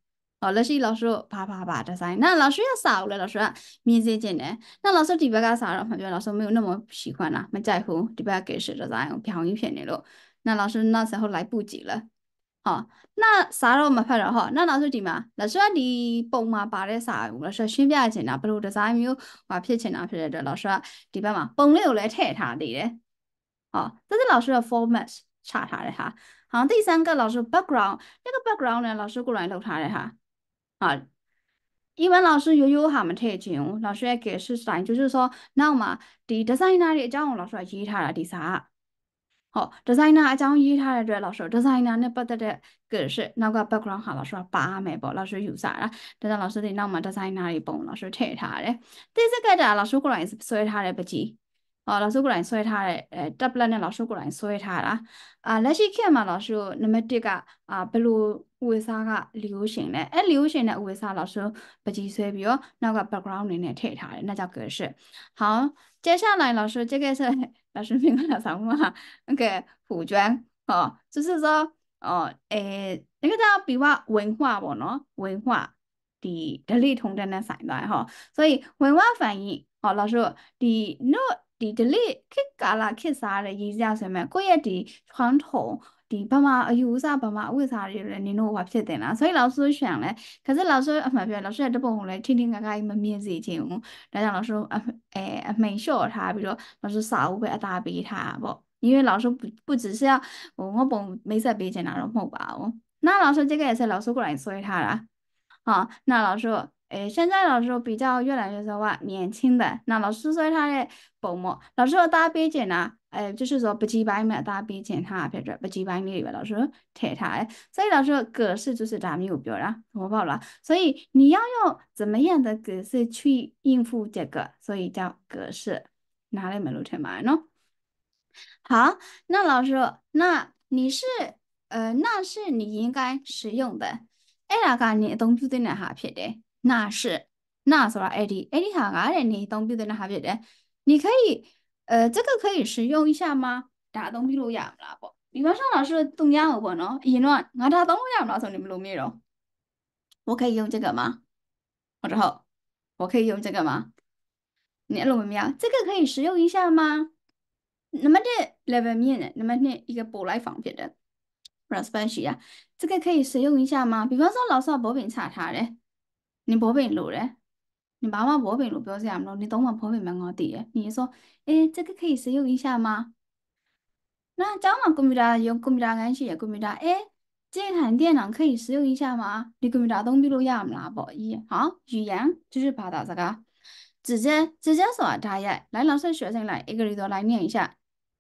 လက်ရှိ老师ဘာဒီဇိုင်း那老师要စာ了老师ကမြင်စေခြင်းတယ်那老师ဒီဘက်ကစာတော့မှပြော老师没有那么喜欢啦မကြိုက်ဘူးဒီဘက်က给是ဒီဇိုင်းကိုပြောင်းရင်းဖြစ်နေလို့那老师那时候来不及了好那စာတော့မဖတ်တော့ဟော那老师ဒီမှာ老师ကဒီပုံမှာပါတဲ့စာကို老师ရှင်းပြချင်တာဘယ်လိုဒီဇိုင်းမျိုးဖြစ်ချင်တာဖြစ်တဲ့အတွက်老师ကဒီဘက်မှာပုံလေးကိုလည်းထည့်ထားသေးတယ်好这是老师的 format 查ထားတဲ့ဟာ好第三个老师 background 这个 background 呢老师过来လုပ်ထားတဲ့ဟာ好英文老师有下面推荐，老师也给是啥，就是说，那嘛，第 designer 的讲老师ရေးထားတာဒီစာ好 designer အကြောင်းရေးထားတဲ့အတွက်老师 designer နဲ့ပတ်သက်တဲ့က是နောက်က background ဟာ老师ပါမယ်ပေါ့老师ယူစားတာဒါကြောင့်老师တွေနောက်မှာ designer တွေပုံ老师ထည့်ထားတယ်第四个က老师ကိုယ်တိုင်ဆွဲထားတဲ့ပကြီး老师ကိုယ်တိုင်ဆွဲထားတဲ့tablet နဲ့老师ကိုယ်တိုင်ဆွဲထားတာလက်ရှိခေတ်မှာ老师နံပါတ်1ကဘယ်လိုဝေစားက流行လဲ流行တဲ့ဝေစား老师ပကြီးဆွဲပြီးတော့နောက်က background အနေနဲ့ထည့်ထားတယ်那叫格式好接下来老师这个是老师评了什么那个服装就是说那个叫比ว่า文化不喏文化的类同的那三代所以文化反应老师的那的类去搞了去啥的意思什么过一的传统的爸妈有啥爸妈为啥的你弄话ဖြစ်တယ်啦所以老师选嘞可是老师မပြော老师这ပုံလဲထင်းထင်းကားကားမမြင်စေချင်ဘူးဒါကြောင့်老师အမိန်လျှော့ထားပြီးတော့老师စာအုပ်ပဲအသာပေးထားပေါ့因为老师不只是要我ပုံမိတ်ဆက်ပေးချင်တာတော့မဟုတ်ပါဘူး那老师这个也是老师过来说他啦那老师现在老师比较越来越说话年轻的那老师说他的ပုံပေါ့老师搭配件呢就是说不记白嘛搭配件他譬如不记白里边老师贴他所以老师格式就是咱们有标啦我报了所以你要用怎么样的格式去应付这个所以叫格式哪里没录成嘛呢好那老师那你是那是你应该使用的အဲ့ဒါက你အသုံးပြုတဲ့ဟာဖြစ်တယ်那是那ဆိုတာအဲ့ဒီဟာကတဲ့你အသုံးပြုတဲ့ဟာဖြစ်တယ်你可以这个可以使用一下吗ဒါအသုံးပြုလို့ရမလားပေါ့比方说老师တုံရအောင်ပေါ့နော်အရင်တော့ငါဒါသုံးလို့ရမလားဆိုနေမလို့မေးတော့我可以用这个吗或者后我可以用这个吗你အဲ့လိုမမြောက်这个可以使用一下吗那么这 level 面呢那么那一个ပို့လိုက်房ဖြစ်တယ်Prosperity 啊，这个可以使用一下吗？比方说老师薄饼查他的，你薄饼录的，你爸妈薄饼录表示什么？你懂我薄饼蛮我的，你说，这个可以使用一下吗？那讲嘛，公米达用公米达干系，公米达，这台电脑可以使用一下吗？你公米达东比路亚么啦？不一，好，语言就是把它这个，直接说他也来，老师学生来一个人都来念一下。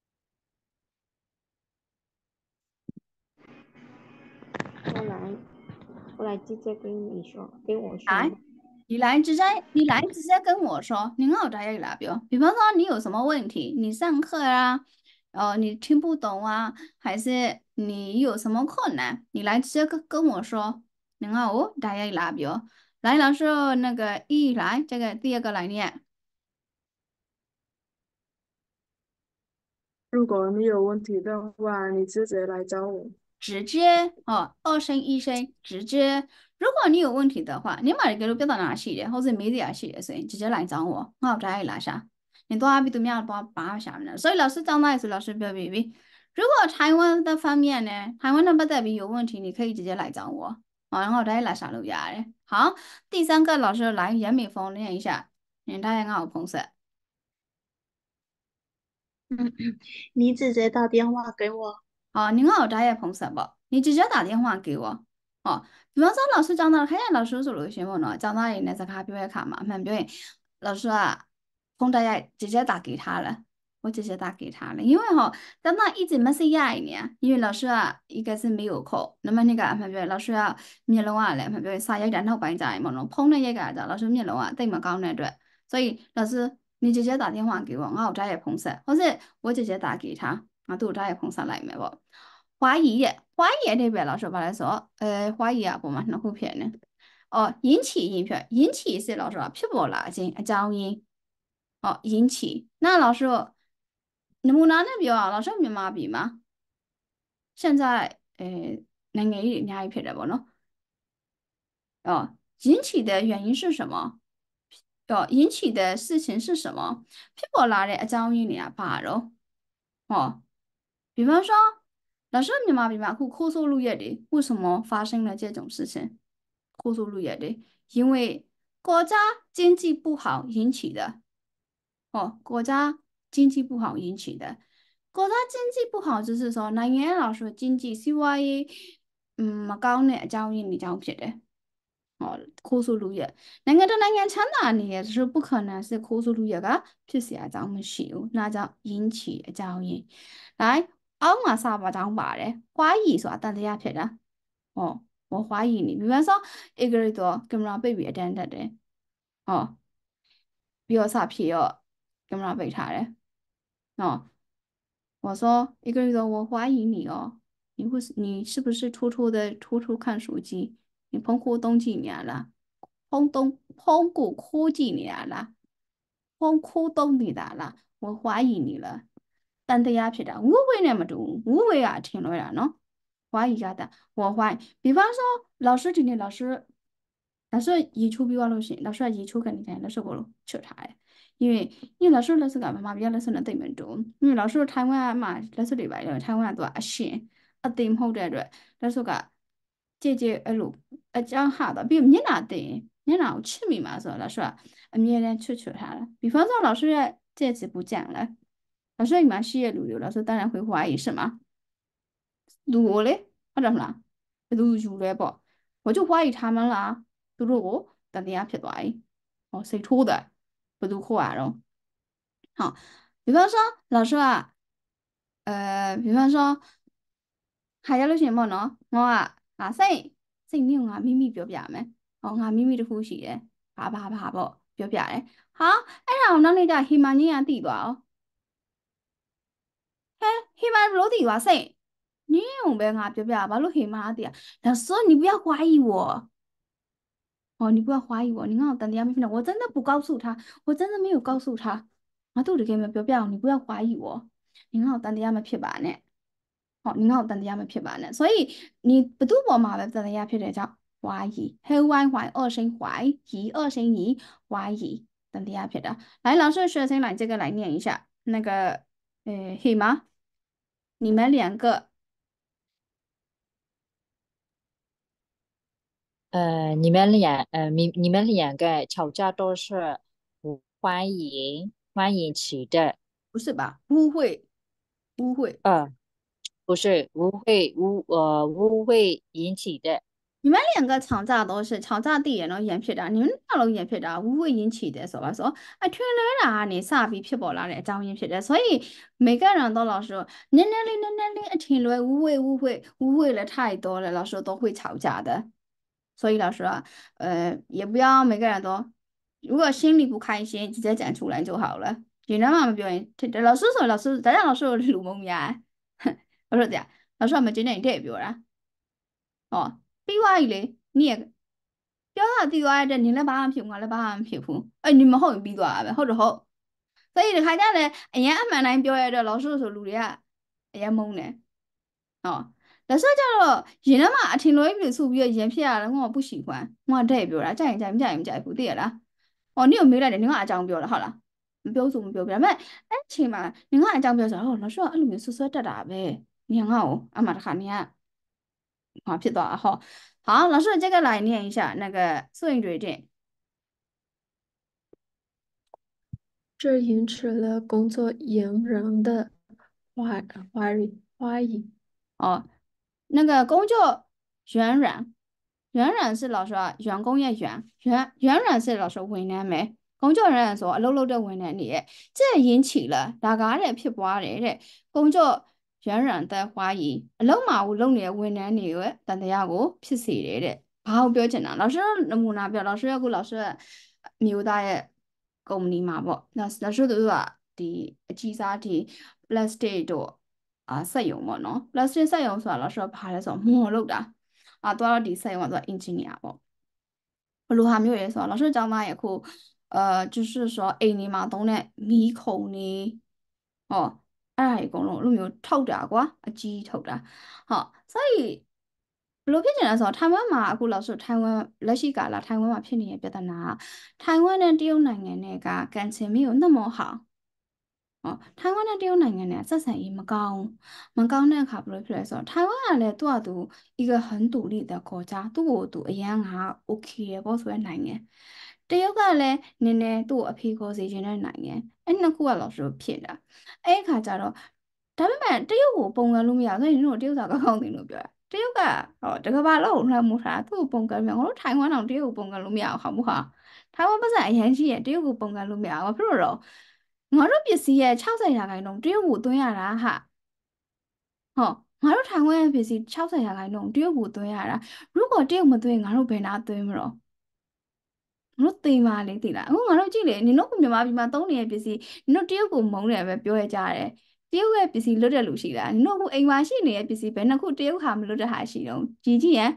我来直接跟我说来，你来直接跟我说，你好，大家来比方说你有什么问题，你上课啊，你听不懂啊，还是你有什么困难，你来直接跟我说，你好，大家来来，老师那个来，这个第二个来念。 如果你有问题的话，你直接来找我。 直接二声一声直接如果你有问题的话你买给表达哪系列或者媒体系列所以直接来找我我再来下你多比对面把下面所以老师讲的是老师表比如果台湾的方面呢台湾的不代表有问题你可以直接来找我然后再来下录下来好第三个老师来严美峰念一下大家好彭色你直接打电话给我您好，大家彭色不？你直接打电话给我。比方说老师讲到，看见老师说了什么呢？讲到人家在卡表演卡嘛，表演老师啊，彭大家直接打给他了，我直接打给他了，因为咱那一直没是压一年，因为老师啊，一个是没有空，那么那个表演老师啊，面龙啊嘞，表演啥也然后班在嘛咯，彭那一个的老师面龙啊，对嘛高那对，所以老师你直接打电话给我，我再也彭色，或者我直接打给他。都再碰上来没不？怀疑那边老师把来说，怀疑啊，不嘛，那后片呢？引起是老师啊，皮薄拉筋，噪音。引起，那老师，能不能那边啊？老师明码比吗？现在，那个你还撇着不呢？ 引起的原因是什么？引起的事情是什么？ဖြစ်ပေါ်လာတဲ့အကြောင်းရင်းတွေကဘာတော့比方说老师မြန်မာပြည်မှာအခုခိုးဆိုးလုရက်တွေ为什么发生了这种事情？ခိုးဆိုးလုရက်တွေ因为国家经济不好引起的。国家经济不好引起的。国家经济不好就是说နိုင်ငံ老师经济စီးပွားရေးမကောင်းတဲ့အကြောင်းရင်းတွေကြောင့်ဖြစ်တယ်ခိုးဆိုးလုရက်နိုင်ငံတစ်နိုင်ငံချမ်းသာနေရ是不可能是ခိုးဆိုးလုရက်ကဖြစ်เสียအကြောင်းမရှိဘူး那叫引起အကြောင်းရင်း来အောက်မှာစာပါကြောင်းပါတယ်怀疑ဆိုတာတန်တရားဖြစ်တာ我怀疑你比方说一个人တော့ကင်မရာပိတ်ပြီးအတန်းတက်တယ်ပြီးတော့စဖြေရောကင်မရာပိတ်ထားတယ်我说一个人说我怀疑你哦你是不是偷偷看手机你碰过东几年了碰过科技年了碰过东你的了我怀疑你了但တရားဖြစ်တာဝိနဲ့မတူဘူးဝိကထင်လို့ရနော်怀疑ကြတာ我怀疑比方说老师今天老师移出ပြီးသွားလို့ရှိရင်老师移出ကနေတိုင်း老师ကိုချွတ်ထားတယ်因为老师လက်စကဗမာပြည်လက်စနဲ့တိတ်မတူ因为老师ထိုင်ဝမ်မှာလက်စတွေပါလေထိုင်ဝမ်ကသူကအရှင်အသိမဟုတ်တဲ့အတွက်လက်စကကြဲအဲ့လိုအကြောင်းဟာတော့ပြီးမျက်နှာသိရင်မျက်နှာကိုချစ်မိမှာဆိုတော့老师ကအမြဲတမ်းချွတ်ထားတယ်比方说老师ရဲ့戒指不见了老师你蛮ရှိရဲ့လူတွေ老师当然会怀疑是吗လူကိုလေဟုတ်တယ်မလားဘယ်သူယူလဲပေါ့我就怀疑他们啦သူတို့ကိုတန်တရားဖြစ်သွားပြီစိတ်ထိုးတယ်ဘယ်သူခိုးရတော့好比方说老师啊比方说ဟာရလို့ရှိရင်ပေါ့နော်ငါစိတ်နည်းငါမိမိပြောပြမယ်ငါမိမိတစ်ခုရှိတယ်ဘာပေါ့ပြောပြတယ်ဟာအဲ့ဒါကိုနောက်နေ့ကျဟီမာကြီးကသိသွားအောင်ဟီမာဘလို့သိသွားစိတ်你用呗，俺表表，把路黑马的，老师你不要怀疑我，你不要怀疑我，你看我等下没听到，我真的不告诉他，我真的没有告诉他，我都是给你表表，你不要怀疑我，你看我等下没撇板呢，你看我等下没撇板呢，所以你不读我嘛，等下撇的叫怀疑，怀二声怀疑二声疑怀疑，等下撇的，来，老师学生来这个来念一下，那个黑马，你们两个。 你们两个吵架都是欢迎起的， 不是吧？污秽， 不是误会引起的。 你们两个吵架都是吵架地然后演ဖြစ်တာ你们两လုံး演ဖြစ်တာ污秽引起的ဆိုပါဆိုအထွန်းလဲတာကနေစပြီးဖြစ်ပေါ်လာတဲ့အကြောင်းရင်းဖြစ်တယ်所以每个人都老师နည်းနည်းလေးအထင်လွဲ污秽了太多了老师都会吵架的所以老师也不要每个人都如果心里不开心直接讲出来就好了原來嘛မပြောရင်老師ဆို老師ဒါကြောင့်老師ကိုလူမုံများ老師တရား老師ကမကျင်းနေတဲ့ပြောတာပြီးသွားပြီလေ你也ပြောတာပြီးသွားတဲ့နင်လည်းဘာမှမဖြစ်ဘူးငါလည်းဘာမှမဖြစ်ဘူး你မဟုတ်ရင်ပြီးသွားတာပဲဟုတ်တော့ဟုတ်所以ဒီခါကျလည်းအရင်အမှန်တိုင်းပြောရတဲ့老師ဆိုလူတွေကအရင်မုန်းတယ်老師ကျတော့ရင်ထဲမှာအထင်လွဲပြီးဆိုပြီးရင်ဖြစ်ရတယ်ငါ不喜欢ငါတဲ့ပြောတာကြိုက်ရင်ကြိုက်မကြိုက်ဘူးသိရလား你有မေးလိုက်တယ်နင်ကအကြောင်းပြောတာဟုတ်လားမပြောဆိုမပြောပြဒါပေမဲ့အဲ့ချိန်မှာနင်ကအကြောင်းပြောဆိုတော့老師ကအဲ့လိုမျိုးဆွဆွဲတက်တာပဲနင်ငါ့ကိုအမှတခါနင်ကဖြစ်သွား好老師這個來念一下那個素影嘴點这引起了工作人员的怀疑。 那個工作人員是老師員工嘅員員是老師ဝန်ထမ်းပဲ工作人員ဆိုအလုပ်လုပ်တဲ့ဝန်ထမ်းတွေရဲ့這引起了ဒါကတဲ့ဖြစ်ပွားတယ်တဲ့工作人員的懷疑အလုံးမှာကိုလုပ်နေတဲ့ဝန်ထမ်းတွေရဲ့တန်တရားကိုဖြစ်စေတယ်တဲ့ဘာကိုပြောချင်တာ老師နမူနာပြော老師က老師မျိုးသားရဲ့ကုမ္ပဏီမှာပေါ့老師တို့ကဒီအကြီးစားဒီ plastic တို့စက်ရုံပေါ့နော် plastic စက်ရုံဆိုတာ老師ဘာလဲဆိုတော့မော်လုပ်တာတော့ဒီစက်ရုံကသူက engineer ပေါ့ဘယ်လိုဟာမျိုးလဲဆိုတော့老師ကျောင်းသားရဲ့အခု就是說အိမ်နေမှာသုံးတဲ့မီးခုံနေအဲ့ဒါအကုန်လုံးအဲ့လိုမျိုးထုတ်တာကွာအကြီးထုတ်တာ所以ဘယ်လိုဖြစ်နေလဲဆိုတော့ထိုင်ဝမ်မှာအခုလောက်ဆိုထိုင်ဝမ်လက်ရှိကာလထိုင်ဝမ်မှာဖြစ်နေတဲ့ပြဿနာကထိုင်ဝမ်နဲ့တရုတ်နိုင်ငံနဲ့ကကန်ချင်မီကိုနှက်မောဟောင်ထိုင်ဝမ်နဲ့တရုတ်နိုင်ငံနဲ့ဆက်ဆံရေးမကောင်းတဲ့အခါဘယ်လိုဖြစ်လဲဆိုတော့ထိုင်ဝမ်ကလည်းသူ့一个很独立的国家သူ့ကိုအရန်က okay ရပေါ့ဆိုတဲ့နိုင်ငံတရုတ်ကလည်းနည်းနည်းသူ့ကိုအဖေခေါ်စေချင်တဲ့နိုင်ငံအဲ့နှစ်ခုကလောက်ဆိုဖြစ်တာအဲ့အခါကျတော့ဒါပေမဲ့တရုတ်ကိုပုံကလို့မရဘူးဆိုရင်တို့တရုတ်စာကောင်းတယ်လို့ပြောတာတရုတ်ကတကမ္ဘာလုံးကိုလွှမ်းမိုးထားသူ့ကိုပုံကလို့မရငါတို့ထိုင်ဝမ်တောင်တရုတ်ကိုပုံကလို့မရအောင်ဟောက်မှုဟာထိုင်ဝမ်ပတ်စံအရန်ကြီးရဲ့တရုတ်ကိုပုံကလို့မရအောင်ဘာဖြစ်လို့တော့ငါတို့ပစ္စည်းရဲ့60%တရုတ်ကိုသွင်းရတာဟာဟောငါတို့ထိုင်ဝမ်ရဲ့ပစ္စည်း60%တရုတ်ကိုသွင်းရတာ如果တရုတ်မသွင်းငါတို့ဘယ်နာသွင်းမလို့ငါတို့သိပါလေသိလားအခုငါတို့ကြည့်လေနင်တို့ကမြန်မာပြည်မှာသုံးနေတဲ့ပစ္စည်းနင်တို့တရုတ်ကိုမုန်းတယ်ပဲပြောရကြတယ်တရုတ်ရဲ့ပစ္စည်းလွတ်တဲ့လူရှိလားနင်တို့အခုအိမ်မှာရှိနေတဲ့ပစ္စည်းဘယ်နှစ်ခုတရုတ်ဟာမလွတ်တဲ့ဟာရှိတော့ကြည့်ရန်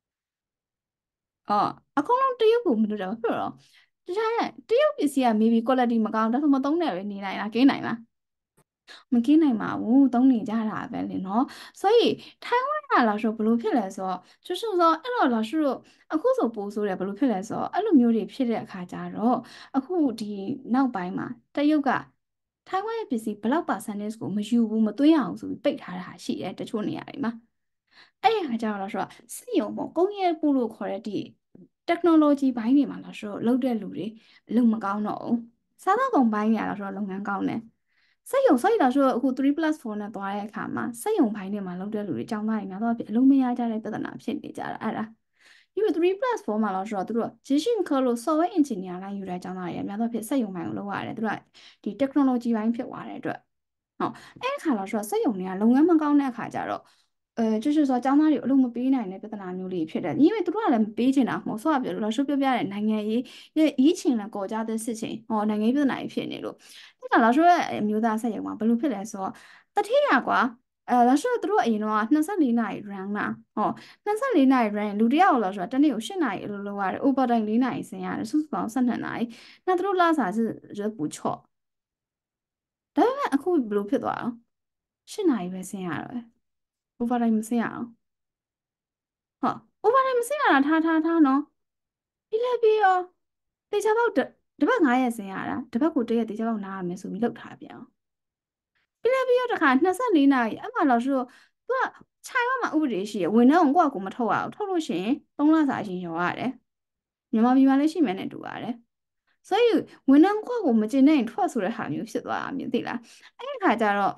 အော်အကုန်လုံးတရုတ်ကိုမလွတ်တယ်ဘာဖြစ်လို့လဲတရုတ်ပစ္စည်းက maybe quality မကောင်းဒါဆိုမသုံးနဲ့ပဲနေနိုင်လားကင်းနိုင်လားမကင်းနိုင်ပါဘူးသုံးနေကြတာပဲလေနော်所以台湾ကလာ说ဘလို့ဖြစ်လဲဆိုတော့就是说အဲ့တော့လာ说အခုဆိုပိုးဆိုးတယ်ဘလို့ဖြစ်လဲဆိုတော့အဲ့လိုမျိုးတွေဖြစ်တဲ့အခါကျတော့အခုဒီနောက်ပိုင်းမှာတရုတ်ကထိုင်ဝမ်ရဲ့ပစ္စည်းဘယ်လောက်ပါ percentage ကိုမယူဘူးမသွင်းရအောင်ဆိုပြီးပိတ်ထားတာရှိတယ်တချို့နေရာတွေမှာအဲ့ဒီအခါကျတော့ဆိုတော့စက်ရုံပေါ့工业部လို့ခေါ်တဲ့ဒီ technology ဘိုင်းတွေမှာလာဆိုတော့လုပ်တဲ့လူတွေအလုပ်မကောင်းတော့ဘူးစားသောက်ကုန်ဘိုင်းတွေလာဆိုတော့လုပ်ငန်းကောင်းတယ်စက်ရုံဆိုရင်လာဆိုတော့အခု3+4နဲ့သွားတဲ့အခါမှာစက်ရုံဘိုင်းတွေမှာလုပ်တဲ့လူတွေအကြောင်းသားတွေများတော့အလုပ်မရကြတဲ့ပြဿနာဖြစ်နေကြတာအဲ့ဒါဒီ3+4မှာလာဆိုတော့သူတို့ဂျင်းရှင်ခေါ်လို့ software engineer လိုင်းယူတဲ့အကြောင်းသားတွေများတော့ဖြစ်စက်ရုံဘိုင်းကိုလုပ်ရတယ်သူတို့ကဒီ technology ဘိုင်းဖြစ်သွားတဲ့အတွက်ဟုတ်အဲ့အခါလာဆိုတော့စက်ရုံတွေကလုပ်ငန်းမကောင်းတဲ့အခါကျတော့就是说ကျောင်းသားတွေအလုပ်မပေးနိုင်တဲ့ပြဿနာမျိုးလေးဖြစ်တယ်因为သူတို့ကလည်းမပေးချင်တာမဟုတ်ဆိုတော့ပြောလို့ရှုပ်ပြပြတဲ့နိုင်ငံရေး疫情နဲ့国家的事情နိုင်ငံရေးပြဿနာကြီးဖြစ်နေလို့အဲ့ဒါလာဆိုရဲ့အမျိုးသားဆက်ရုံမှာဘယ်လိုဖြစ်လဲဆိုတော့တတိယကွာလာဆိုသူတို့အရင်တော့24နာရီ run လာ24နာရီ run လူတယောက်လာဆိုတော့တနေ့ကို8နာရီအလုပ်လုပ်ရတယ် over time 4နာရီဆင်းရတယ်စုစုပေါင်း12နာရီ那သူတို့拉စာ是觉得不错ဒါပေမဲ့အခုဘယ်လိုဖြစ်သွားအောင်8နာရီပဲဆင်းရတော့ overtime မဆင်းရအောင်ဟုတ် overtime မဆင်းရတာထားနော်ပြီးလဲပြီးရောတေချာပေါက်တစ်ပတ်9ရက်ဆင်းရတာတစ်ပတ်ကို1ရက်တေချာပေါက်နားရမယ်ဆိုပြီးလောက်ထားပြန်အောင်ပြီးလဲပြီးရောတစ်ခါ24နာရီအဲ့မှာတော့ဆိုသူကခြိုင်ဝမ်မှာဥပဒေရှိရဝန်ထမ်းကိုကိုမထုတ်ရအောင်ထုတ်လို့ရှိရင်3လစာရှင်ရောရတယ်မြန်မာပြည်မှာလည်းရှိမယ်နဲ့တူရတယ်所以ဝန်ထမ်းကိုမကျင်တဲ့ရင်ထွက်ဆိုတဲ့ဟာမျိုးဖြစ်သွားတာမြင်သိလားအဲ့ဒီခါကျတော့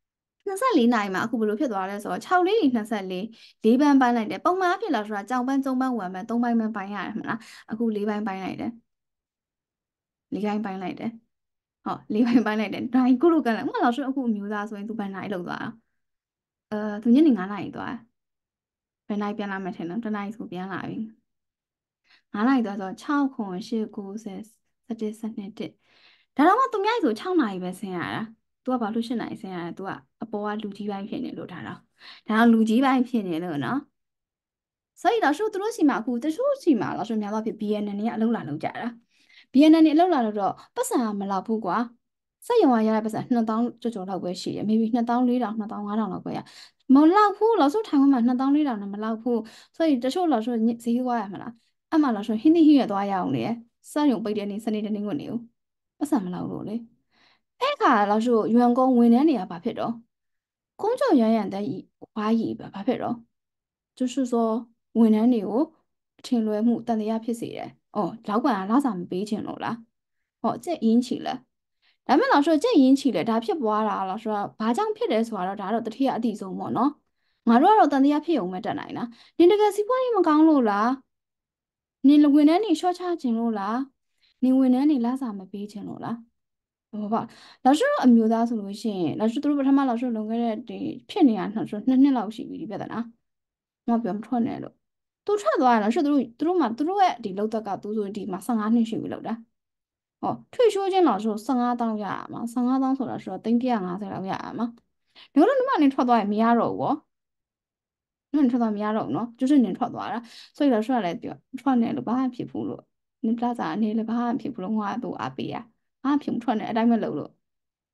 24နာရီမှာအခုဘယ်လိုဖြစ်သွားလဲဆိုတော့6လေး24 4ပန်းပိုင်းလိုက်တယ်ပုံမှန်အဖြစ်လာဆိုတာကြောင်ပန်း3ပန်း1ပန်း3ပိုင်းပဲပိုင်းရတယ်မလားအခု4ပိုင်းပိုင်းလိုက်တယ်4ပိုင်းပိုင်းလိုက်တယ်ဟုတ်4ပိုင်းပိုင်းလိုက်တယ်ဒါကြီးကိုလိုကန်လဲဥမာလောက်ဆိုအခုအမျိုးသားဆိုရင်သူဘယ်နာရီလောက်သွားသူညနေ9နာရီသွားဘယ်နာရီပြန်လာမှထင်လဲတနာရီဆိုပြန်လာပြီ9နာရီသွားဆို6 9 8 9 10 11 12ဒါတော့မှသူများဆို6နာရီပဲဆင်းရတာသူကဘာလို့8နာရီဆင်းရတာသူကအပေါ်ကလူကြီးပိုင်းဖြစ်နေလို့ဒါတော့လူကြီးပိုင်းဖြစ်နေလို့နော်所以老师သူတို့စီမှာအခုတချို့စီမှာ老师များတော့ဖြစ် BNN တွေကအလုပ်လာလုပ်ကြတာ BNN တွေအလုပ်လာလို့တော့ပတ်စံကမလောက်ဘူးကွာစက်ရုံကရတဲ့ပတ်စံ2000ကျော်လောက်ပဲရှိတယ် maybe 2400 2500လောက်ပဲရမလောက်ဘူး老师ထိုင်ဝမ်မှာ2400နဲ့မလောက်ဘူး所以တချို့老师ဈေးသွားရမလားအမှ老师ဟင်းသီးဟင်းရွက်သွားရအောင်လေစက်ရုံပိတ်တဲ့နေ့စနေတနင်္ဂနွေနေ့ကိုပတ်စံမလောက်လို့လေအဲ့ခါ老师员工ဝန်ထမ်းတွေကဘာဖြစ်တော့工作人员的怀疑ဘာဖြစ်တော့就是说ဝန်ထမ်းတွေကိုထင်လွဲမှုတန်တရားဖြစ်စေတယ်။老板ကလစာမပေးချင်လို့လား။这引起了ဒါပေမဲ့老师这引起了ဒါဖြစ်ပွားတာ老师ကဘာကြောင့်ဖြစ်တယ်ဆိုတာတော့ဒါတော့တတိယအတိဆုံးပေါ့နော်။ငါတို့ကတော့တန်တရားဖြစ်ုံပဲတက်နိုင်လား။နင်တကယ်စီးပွားရေးမကောင်းလို့လား။နင်ဝန်ထမ်းတွေရှော့ချခြင်းလို့လား။နင်ဝန်ထမ်းတွေလစာမပေးခြင်းလို့လား။ဘာ老师အမျိုးသားဆိုလို့ရှိရင်老师တို့ပထမ老师လုံခဲ့တဲ့ဒီဖြစ်နေတာ2နှစ်လောက်ရှိပြီဒီပြဿနာ။မပြောမထွက်နဲ့လို့သူထွက်သွားတယ်ဆိုသူတို့ရဲ့ဒီလောက်တက်ကသူဆိုဒီမှာ15နှစ်ရှိပြီလောက်တာ退休金老师15,000ရရမှာ15,000ဆိုတာဆိုတော့350လောက်ရရမှာဒါတော့ဒီမှာနေထွက်သွားရင်မရတော့ဘူး你ထွက်သွားမရတော့ဘူးနော်就是你ထွက်သွားတာ所以老师ကလည်းပြောထွက်နေလို့ဘာမှဖြစ်ဘူးလို့你ပြဿနာနေလည်းဘာမှဖြစ်ဘူးလို့ငါ့သူအားပေးရဘာမှဖြစ်မထွက်နေအတိုင်းပဲလုပ်လို့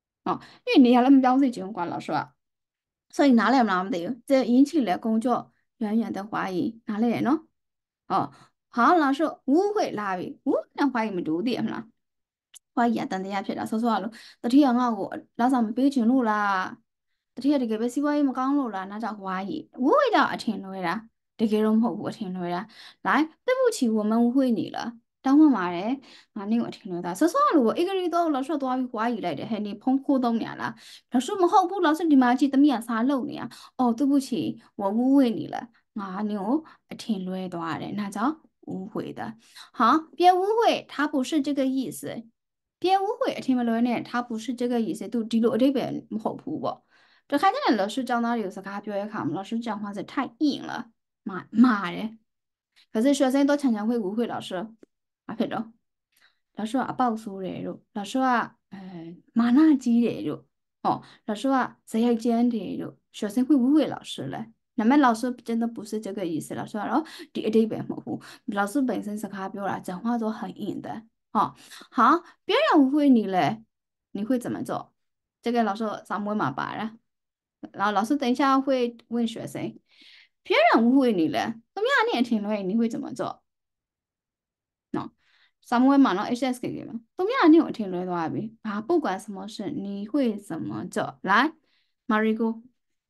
因为你也没ပြောင်းစေချင်ဘူးကွာ老师က所以နားလည်မလားမသိဘူး这引起了工作远远的怀疑，哪里呢？哦，好，老师误会လာပြီ误နဲ့怀疑မတူဘူးသိရမလား怀疑တန်တရားဖြစ်တာဆောဆောလို့တတိယငါ့ကိုလောက်ဆောင်မပေးချင်လို့လားတတိယတကယ်ပဲစီးပွားရေးမကောင်းလို့လား那叫怀疑误会到အထင်လွဲတာတကယ်တော့မဟုတ်ဘူးအထင်လွဲတာ来对不起我们误会你了တောင်းပန်ပါတယ်ငါနင့်ကိုအထင်လွဲတာဆောဆောလို့အေဂရီတော့လောက်ဆောသွားပြီး怀疑လိုက်တယ်ဟဲ့နေဖုန်းခိုးသုံးနေရလားလောက်ဆောမဟုတ်ဘူးလောက်ဆောဒီမှာကြည့်တမီးကစားလုပ်နေရအော်对不起我误会你了ငါနင့်ကိုအထင်လွဲသွားတယ်那叫误会的好别误会他不是这个意思别误会အထင်မလွဲနဲ့他不是这个意思သူဒီလိုအဓိပ္ပာယ်မဟုတ်ဘူးပေါ့တခါကျရင်老师教သားတွေကိုစကားပြောရခါမှာ老师讲话是太硬了骂人可是学生都常常会误会老师ဘာဖြစ်တော့老师ကအပေါက်ဆိုးတယ်တို့老师ကမာနကြီးတယ်တို့哦老师ကဇယိုက်ကျန်းတယ်တို့学生会误会老师嘞那么老师真的不是这个意思老师ကတော့ဒီအဓိပ္ပာယ်မဟုတ်ဘူး老师本身စကားပြောတာ讲话都很硬的哦好别人误会你嘞你会怎么做这个老师上文嘛把了然后老师等一下会问学生别人误会你了怎么样你也听了你会怎么做喏上文嘛喏 HS 给你们怎么样你有听了多少遍啊不管什么事你会怎么做来 Marigo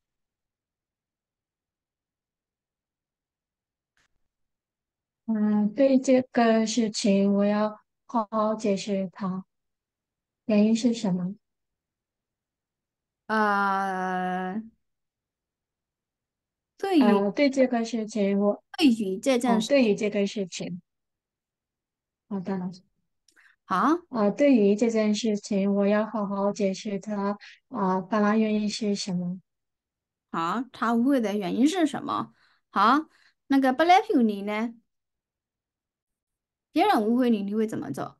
对这个事情我要好好解释它，原因是什么？ 对于对这个事情我对于这件事对于这个事情，好的，老师。 好对于这件事情，我要好好解释它本来原因是什么？ 好他误会的原因是什么好那个 Black 你呢别人误会你你会怎么做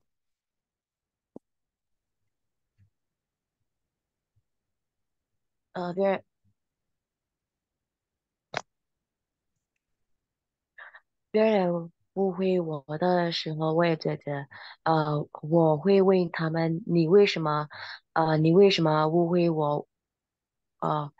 别人误会我的时候，我也觉得，我会问他们，你为什么误会我？呃，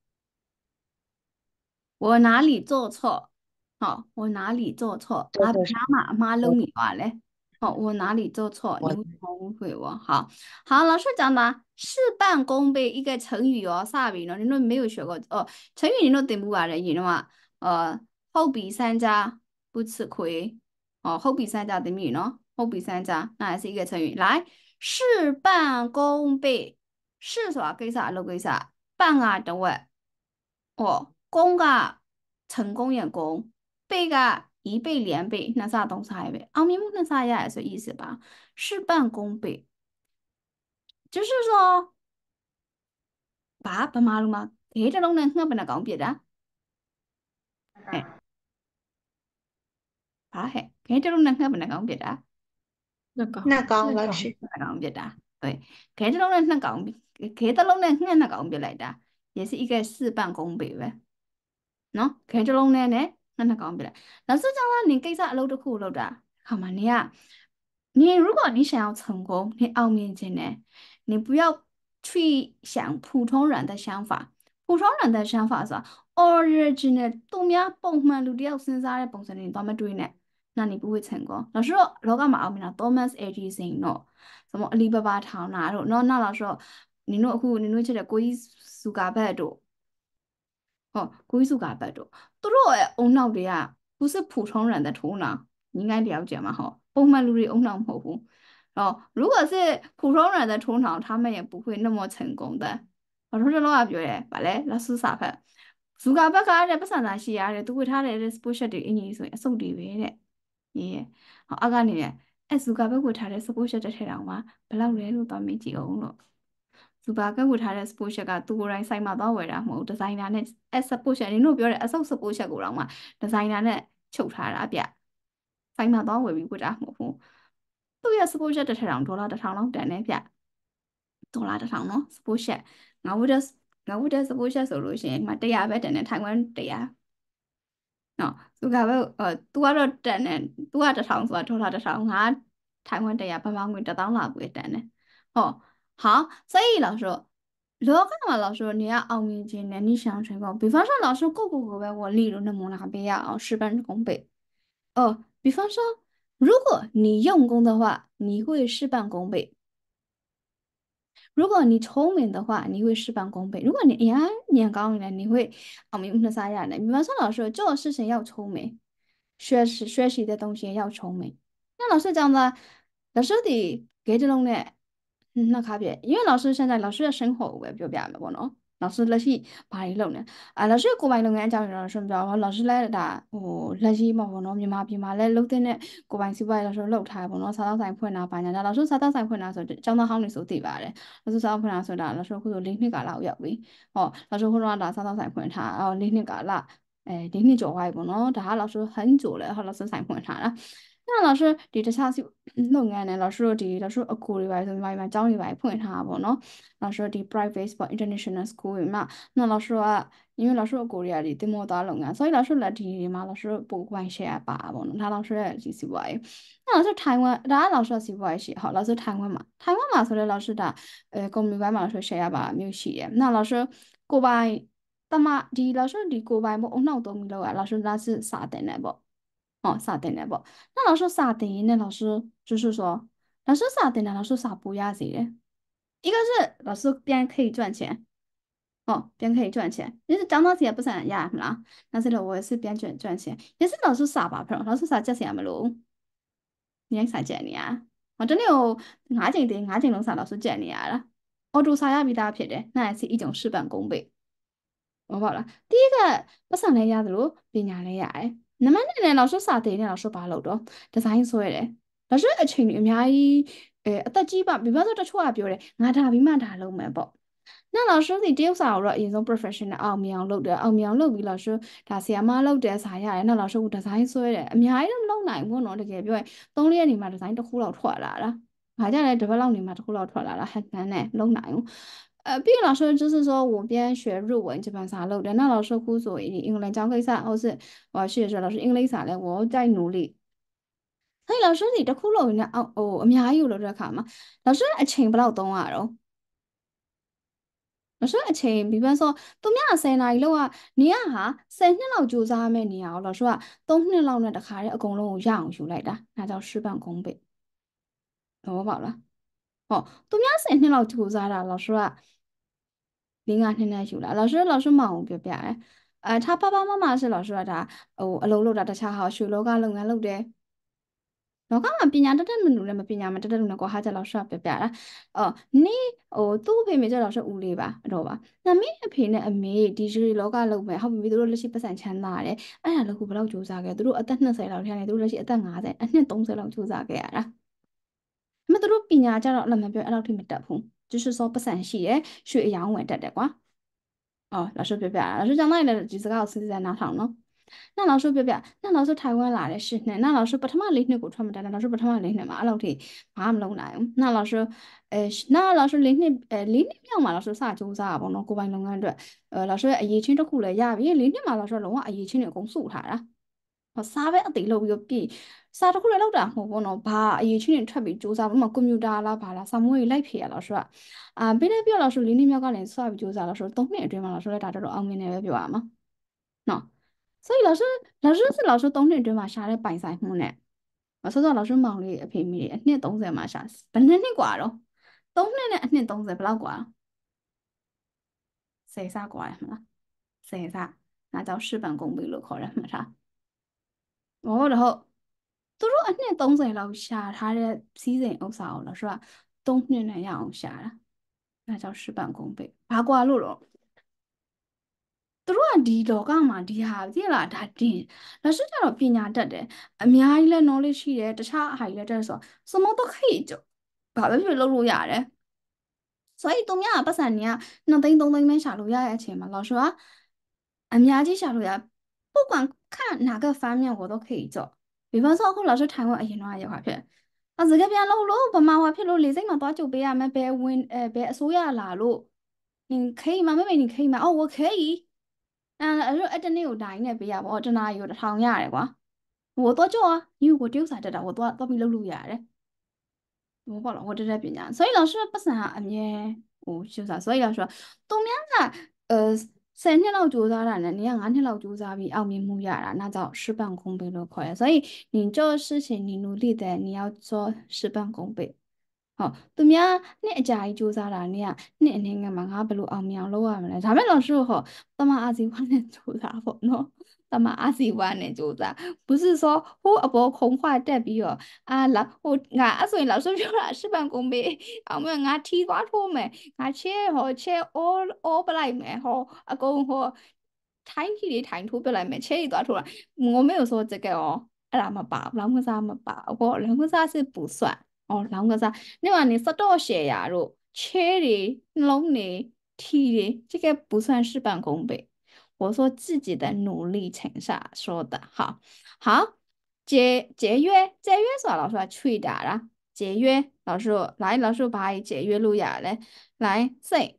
我哪里做错好我哪里做错这阿比就是妈妈我弄你话嘞好我哪里做错你我为什么误会我好好老师讲的事半功倍一个成语哦啥比呢你都没有学过哦成语你都顶不完的你知道吗后比三家不吃亏哦后比三家的米呢后比三家那还是一个成语来事半功倍事ဆိုတာကိစ္စအလုပ်ကိစ္စ半ကတဝက်哦功က成功也功倍က一倍两倍နှစ်ဆသုံးဆရပဲအောင်မြင်မှုနှစ်ဆရတယ်ဆို意思吧事半功倍就是说ဗမာလိုမှာခဲတစ်လုံးနဲ့ငှက်ဘယ်နှကောင်ပြစ်တာဟဲ့ဘာဟဲ့ခဲတစ်လုံးနဲ့ငှက်ဘယ်နှကောင်ပြစ်တာ那个那高老师， နှစ်ကောင်ပြစ်တာ对ခဲတစ်လုံးနဲ့နှစ်ကောင်ခဲတစ်လုံးနဲ့ငှက်နှစ်ကောင်ပြစ်လိုက်တာ也是一个事半功倍ပဲနော်ခဲတစ်လုံးနဲ့ငှက်နှစ်ကောင်ပြစ်လိုက်老师讲了你ကိစ္စအလုပ်တစ်ခုလုပ်တာ好吗你如果你想要成功你傲面前呢你不要去想普通人的想法普通人的想法是 original သူများပုံမှန်လူတစ်ယောက်စဉ်းစားတဲ့ပုံစံတွေတော့မတွေ့နဲ့那你不会成功老师说လောကမှာအောင်မြင်တာ Thomas Edison တော့什么阿里巴巴ထောင်တာတို့နော်那老师说你တို့ချက်တဲ့ကိုကြီးစုကာဘတ်တို့ကိုကြီးစုကာဘတ်တို့သူတို့ရဲ့အုံနောက်တွေက不是普通人的头脑你应该了解嘛哈ပုံမှန်လူတွေအုံနောက်မဟုတ်ဘူး如果是普通人的头脑他们也不会那么成功的我说这老ပြောတယ်ဗာလဲ老师စာဖက်ဇူကာဘတ်ကတဲ့ပတ်စံသာရှိရတယ်သူဝတ်ထားတဲ့ sport တွေအင်ကြီးဆိုရင်အစုပ်တွေပဲတဲ့ရေးအကနေဇူကာဘတ်ဝတ်ထားတဲ့ sport တစ်ထည်တောင်မှဘယ်လောက်လဲလို့သွားမေးကြည့်အောင်လို့ဇူကာဘတ်ဝတ်ထားတဲ့ sport ကသူကိုယ်တိုင်ဆိုင်မှာသွားဝယ်တာမဟုတ်ဒီဇိုင်နာနဲ့sport နင်တို့ပြောတဲ့အစုပ် sport ကိုတော့မှဒီဇိုင်နာနဲ့ချုပ်ထားတာဗျဆိုင်မှာသွားဝယ်ပြီးဝတ်တာမဟုတ်ဘူးသူ့ရဲ့ sport တစ်ထည်တောင်ဒေါ်လာ1000လောက်တန်တယ်ဗျဒေါ်လာ1000နော် sport ငါဝတ်တဲ့ sport ဆိုလို့ရှိရင်ဒီမှာ100ပဲတန်တယ်ထိုင်ဝမ်100နော်သူကပဲသူကတော့တန်တယ်သူက1000ဆိုတာဒေါ်လာ1000ငါ台湾100ဗမာငွေ1000လောက်ပဲတန်တယ်好所以老师လောကမှာ老师你要熬明天呢，你想成功？比方说老师个呗，我例如那么那边要事半功倍。比方说，如果你用功的话，你会事半功倍；如果你聪明的话，你会事半功倍；如果你眼高一点，你会明那啥样的？比方说，老师做事情要聪明，学习的东西要聪明。那老师讲的，老师得给这种呢，那卡别，因为老师现在老师的生活我也表表了不喏。老師လက်ရှိဘာတွေလုပ်နေ老師ကိုယ်ပိုင်လုပ်ငန်းအကြောင်းကျွန်တော်ရှင်းပြတော့老師လည်းဒါလက်ရှိမှာပေါ့နော်မြန်မာပြည်မှာလည်းလုပ်တဲ့ကိုယ်ပိုင်စီးပွားရေး老師လုပ်ထားပေါ့နော်စားသောက်ဆိုင်ဖွင့်တာပါညာဒါ老師စားသောက်ဆိုင်ဖွင့်တာဆိုကျောင်းသားဟောင်းတွေဆိုသိပါတယ်老師စားသောက်ဖွင့်တာဆိုတာ老師အခုဆို4နှစ်ကာလရောက်ပြီ老師ခုနကဒါစားသောက်ဆိုင်ဖွင့်ထား4နှစ်ကာလ4နှစ်ကျော်သွားပြီပေါ့နော်ဒါက老師很久了老師ဆိုင်ဖွင့်ထားတာ那老师ဒီတခြားစီလုပ်ငန်းနဲ့老師တို့老師အကူတွေပါဆိုမြန်မာပြည်မှာကျောင်းတွေပါဖွင့်ထားတာပေါ့နော်老師ဒီ private sport international school တွေမှာ那老師က因为老師အကူတွေကဒီတင်မောသားလုပ်ငန်း所以老師လက်ဒီတွေမှာ老師ပို關 share ပါပေါ့နော်ဒါ老師ရဲ့ဒီစီပွားရေး那老師台灣ဒါက老師စီပွားရေးရှိ老師台灣မှာဆိုတဲ့老師ဒါကုမ္ပဏီပိုင်းမှာ老師 share ပါမျိုးရှိတယ်那老師ကိုပိုင်တမဒီ老師ဒီကိုပိုင်ပေါ့အနောက်သုံးပြီးလောက်老師ဒါ是စာတင်တယ်ပေါ့စာတင်တယ်ပေါ့那老師စာတင်ရင်呢老師就是說老師စာတင်တယ်老師စာ不要寫的一个是老师边可以赚钱，边可以赚钱，就是讲到钱不是很压啦，但是呢，我也是边赚钱，也是老师傻吧，朋友，老师傻这些没路，你还傻见你啊？我真的有眼睛弄啥老师见你啊了，我做啥也比他撇的，那也是一种事半功倍。我บอกละ第一个ပတ်စံလည်းရတယ်လို့ပညာလည်းရတယ်နံပါတ်2နဲ့老師စာတင်နဲ့老師ဘာလုပ်တော့ဒီဇိုင်းဆွဲတယ်老師အချိန်တွေအများကြီးအသက်ကြီးပါ比方说တချို့ကပြောတယ်ငါဒါပြီးမှဒါလုပ်မယ်ပေါ့那老師ဒီတရုပ်စာကိုတော့အရင်ဆုံး professional အောင်မြင်အောင်လုပ်တယ်အောင်မြင်အောင်လုပ်ပြီး老師ဒါဆီယာမလုပ်တယ်စာရတယ်那老師ကဒီဇိုင်းဆွဲတယ်အများကြီးတော့မလုပ်နိုင်ဘူးနော်တကယ်ပြောရင်3-4ရက်နေမှာဒီဇိုင်းတစ်ခုလောက်ထွက်လာတာဘာကြလဲ develop နေမှာတစ်ခုလောက်ထွက်လာတာဟန်နန်းနဲ့လုံးနိုင်ဘူး毕业老师就是说我边学日文这边啥漏的，那老师哭所以英文教可以啥，或是我要学说老师英文啥的，我在努力。所以老師你တခုလုံးနဲ့အများကြီးလို့တဲ့အခါမှာ老師အချိန်ဘယ်လောက်သုံးရတော့老師အချိန်比方說သူများ10နာရီလောက်ကနေရဟာ10နှစ်လောက်ကြိုးစားမဲ့နေရအောင်老師က3နှစ်လောက်နဲ့တခါတည်းအကုန်လုံးကိုရအောင်ယူလိုက်တာဒါကြောင့်事半功倍သဘောပေါက်လားသူများ10နှစ်လောက်ကြိုးစားတာ老師က4-5နှစ်နဲ့ယူလာ老師မအောင်ပြောပြတယ်他爸爸妈妈是老師ကဒါအလုပ်လုပ်တာတခြားဟာရွှေလောကလုပ်ငန်းလုပ်တယ်လောကမှာပညာတတ်တဲ့လူနဲ့မပညာမတတ်တဲ့လူနဲ့ကွာဟာကြ老師ကပြောပြတာနေသူ့အဖေမေကျ老師ဦးလေးပါတော့ပါနမင်းအဖေနဲ့အမေဒီရွှေလောကလုပ်မယ်ဟုတ်ပြီသူတို့လက်ရှိပတ်စံချမ်းသာတယ်အဲ့ဒါလည်းခုဘယ်လောက်ကြိုးစားခဲ့သူတို့အသက်20လောက်ထဲနေသူတို့လက်ရှိအသက်50အနှစ်30လောက်ကြိုးစားခဲ့ရတာဒါပေမဲ့သူတို့ပညာကြတော့အမှန်ပြောအဲ့လောက်ထိမတက်ဘူး就是说ပတ်စံရှိတယ်ရွှေအယောင်ဝင်တက်တယ်ကွာ老師ပြောပြတာ老師講到你的ဒီစကားကိုစဉ်းစားနားထောင်နော်那老師ပြောပြ那老師台灣လာတဲ့10နှစ်那老師ပထမ4နှစ်ကိုထွက်မတက်老師ပထမ4နှစ်မှာအဲ့လောက်ထိဘာမှမလုပ်နိုင်ဘူး那老師4နှစ်4နှစ်မြောက်မှာ老師စကြိုးစားတာပေါ့နော်ကိုယ်ပိုင်လုပ်ငန်းအတွက်老師ရဲ့အရေးချင်းတစ်ခုလည်းရပြီ4နှစ်မှာ老師လုံးဝအရေးချင်းတွေအကုန်စုထားတာစားပဲအသေးလုပ်ပြီးပြီစားတစ်ခုလည်းလောက်တာမဟုတ်ဘူးနော်ဘာအရေးချင်းတွေထွက်ပြီးစူးစမ်းဥပမာကွန်ပျူတာလားဘာလားစာမွေးလိုက်ဖြေရ老師ကပြီးလည်းပြော老師4နှစ်မြောက်ကလည်းစပြီးစူးစမ်း老師3နှစ်အတွင်းမှာ老師လည်းဒါတော့အောင်မြင်တယ်ပဲပြောရမှာနော်所以老師是老師3နှစ်အတွင်းမှာရှာတဲ့ပိုင်ဆိုင်မှုနဲ့ဆိုတော့老師မောင်လေးအဖေမိလေးအနှစ်30မှာရှာဘယ်နှစ်กว่าတော့3နှစ်နဲ့အနှစ်30ဘယ်လောက်กว่า10ဆกว่าတယ်မလား10ဆ那叫事半功倍လို့ခေါ်တယ်မှတ်ထား然后သူတို့အနှစ်30လောက်ရှာထားတဲ့စီးစိမ်ဥစ္စာကို老師က3နှစ်နဲ့ရအောင်ရှာတာ那叫事半功倍ဘာกว่าလို့တော့သူတို့ကဒီလောကမှာဒီဟာသိလားဒါတင်老师ကျတော့ပညာတတ်တယ်အများကြီးလဲ knowledge ရှိတယ်တခြားအဟာကြီးလဲတတ်ဆို什么都可以做ဘာပဲဖြစ်လုပ်လို့ရတယ်所以သူများကပတ်စံနေက2သိန်း3သိန်းပဲရှာလို့ရတဲ့အချိန်မှာ老师ကအများကြီးရှာလို့ရ不管看哪个方面我都可以做比方说အခု老师ထိုင်ဝမ်အရင်တော့ရောက်ပါဖြစ်စကားပြန်လို့ဗမာဝါဖြစ်လို့လေစိတ်မှာသွားကြုတ်ပေးရမယ်ဘယ်အစိုးရလာလို့你可以吗妹妹你可以吗哦我可以အဲ့တနေ့ကိုဒိုင်းနဲ့ပေးရပါဘောတနာရီကို1000ရတယ်ကွာ我多久啊因为我丢啥的我多ပြီးလုပ်လို့ရတယ်ဘောပေါ့လား我တက်တဲ့ပညာ所以老師ပတ်စံကအမြဲဆိုတာ所以老说သူများက10နှစ်လောက်ကြိုးစားတာနဲ့你要5နှစ်လောက်ကြိုးစားပြီးအောင်မြင်မှုရတာ那叫事半功倍လို့ခေါ်တယ်所以你做事情你努力的你要做事半功倍好သူများနှစ်အကြာကြီးကြိုးစားတာเนี่ยနှစ်အနေငယ်မှာငါဘယ်လိုအောင်မြင်အောင်လုပ်ရမလဲဒါပေမဲ့老师ဟောတမအာဇီဝနဲ့ကြိုးစားပေါ့နော်တမအာဇီဝနဲ့ကြိုးစား不是说ဟိုအပေါ်ခုံခွာတက်ပြီးတော့လာဟိုငါအဲ့ဆိုရင်老师ပြောတာ事半功倍အောင်မငါထီသွားထိုးမယ်ငါချဲအောပလိုက်မယ်ဟောအကုန်ဟောထိုင်းကြီးတွေထိုင်ထိုးပြလိုက်မယ်ချဲကြီးသွားထိုးတာ我没有说这个哦အဲ့ဒါမပါဘူးလောင်းကစားမပါဘူးဘောလောင်းကစား是不算哦လောင်းကစား那么你စတော့ရှယ်ယာတို့ချဲတွေနှလုံးတွေထီတွေ这个不算事半功倍我说自己的努力成下说的好好节约ဆိုတာ老师ကချွေတာလား节约老师来老师ဘာ节约လို့ရလဲ来စိတ်